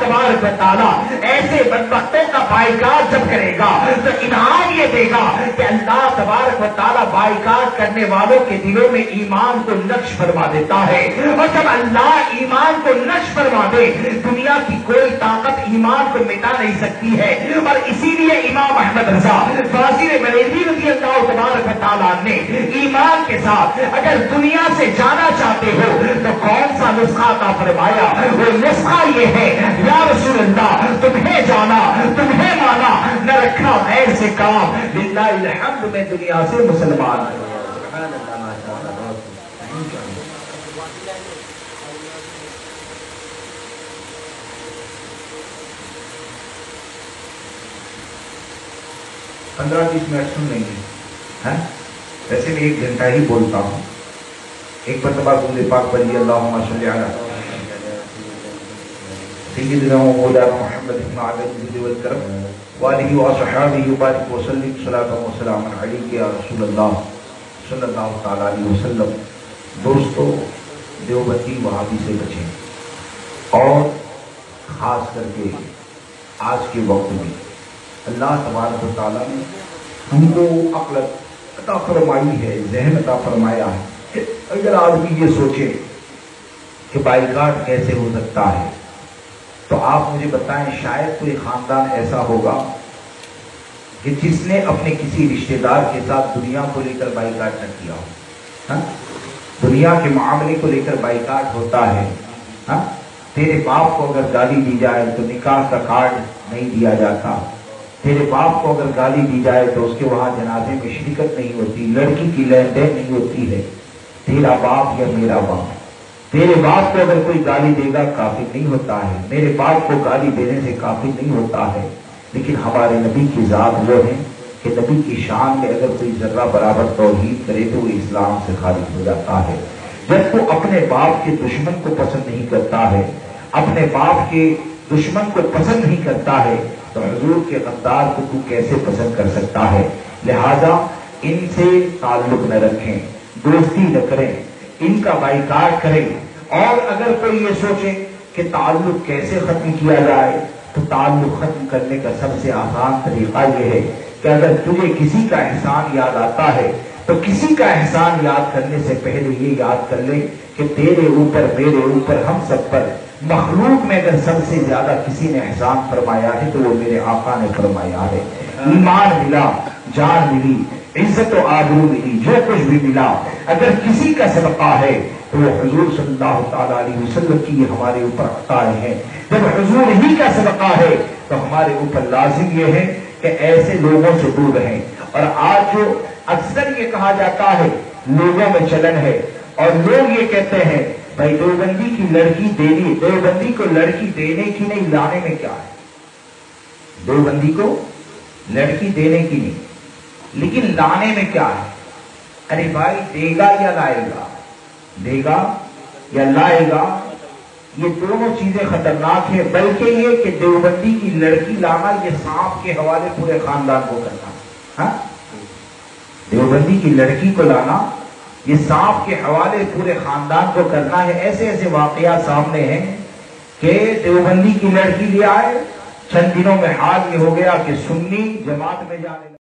तबारक व तआला ऐसे बदबख्तों का बाइकाट जब करेगा तो इनाम ये देगा कि अल्लाह तबारक व तआला बाइकाट करने वालों के दिलों में ईमान को नक्श फरमा देता है। और जब अल्लाह ईमान को नक्श फरमा दे, दुनिया की कोई ताकत ईमान को मिटा नहीं सकती है। और इसीलिए इमाम अहमद रजा फाजिल बरेलवी रज़ी अल्लाह तबारक व तआला ने ईमान के साथ अगर दुनिया से जाना चाहते हो तो कौन सा नुस्खा का फरमाया? वो नुस्खा ये है, या रसूल अल्लाह तुम्हें जाना, तुम्हें माना, न रखना गैर से काम, लिल्लाहिल हम्द में दुनिया से मुसलमान। 15-20 मिनट सुन लेंगे हैं? वैसे मैं 1 घंटा ही बोलता हूँ। एक मरतबा दुरूद पाक पढ़िए, अल्लाहुम्मा सल्ली अला सय्यिदिना व मौलाना मुहम्मद इब्न अब्दुल वल करम व आलिहि व असहाबिहि व बारिक व सल्लिम सलातन व सलामन अलैका या रसूलल्लाह सल्लल्लाहु तआला अलैहि वसल्लम। दोस्तों, देवबंदी वहाबी से बचें और खास करके आज के वक्त में अल्लाह तबारक व तआला ने हमको अक्ल अता फरमाई है, ज़हन अता फरमाया है। अगर आदमी ये सोचे कि बाइकाट कैसे हो सकता है, तो आप मुझे बताएं, शायद कोई खानदान ऐसा होगा कि जिसने अपने किसी रिश्तेदार के साथ दुनिया को लेकर बाइकाट न किया हो। हाँ? दुनिया के मामले को लेकर बाइकाट होता है। हाँ? तेरे बाप को अगर गाली दी जाए तो निकाह का कार्ड नहीं दिया जाता। तेरे बाप को अगर गाली दी जाए तो उसके वहां जनाजे में शिरकत नहीं होती, लड़की की लेन देन नहीं होती है। तेरा बाप या मेरा बाप, तेरे बाप को अगर कोई गाली देगा काफी नहीं होता है, मेरे बाप को गाली देने से काफी नहीं होता है। लेकिन हमारे नबी की जात वो है कि नबी की शान में अगर कोई जर्रा बराबर तौहीद करे तो वो इस्लाम से खारिज हो जाता है। जब वो अपने बाप के दुश्मन को पसंद नहीं करता है, अपने बाप के दुश्मन को पसंद नहीं करता है, तो हुजूर के गद्दार को तू कैसे पसंद कर सकता है? लिहाजा इनसे ताल्लुक न रखें, दोस्ती न करें, इनका बाइकाट करें। और अगर कोई ये सोचे कि ताल्लुक कैसे खत्म किया जाए, तो ताल्लुक खत्म करने का सबसे आसान तरीका यह है कि अगर तुझे किसी का एहसान याद आता है तो किसी का एहसान याद करने से पहले ये याद कर ले कि तेरे ऊपर, मेरे ऊपर, हम सब पर मखलूक में अगर सबसे ज्यादा किसी ने एहसान फरमाया है तो वो मेरे आका ने फरमाया है। ईमान मिला, जान मिली, इज्जत और आबरू मिली, जो कुछ भी मिला, अगर किसी का सदका है तो वो हुजूर सल्लल्लाहु तआला अलैहि वसल्लम की हमारे ऊपर अताए हैं। जब हुजूर ही का सदका है तो हमारे ऊपर लाजिम ये है कि ऐसे लोगों से दूर रहें। और आज जो अक्सर ये कहा जाता है, लोगों में चलन है और लोग ये कहते हैं भाई देवबंदी की लड़की देनी, देवबंदी को लड़की देने की नहीं, लाने में क्या है? देवबंदी को लड़की देने की नहीं, लेकिन लाने में क्या है? अरे भाई, देगा या लाएगा, देगा या लाएगा, ये दोनों चीजें खतरनाक है। बल्कि ये कि देवबंदी की लड़की लाना, ये सांप के हवाले पूरे खानदान को करना। हाँ? देवबंदी की लड़की को लाना, ये सांप के हवाले पूरे खानदान को करना है। ऐसे ऐसे वाकया सामने हैं कि देवबंदी की लड़की ले आए, चंद दिनों में हाल ये हो गया कि सुन्नी जमात में जाने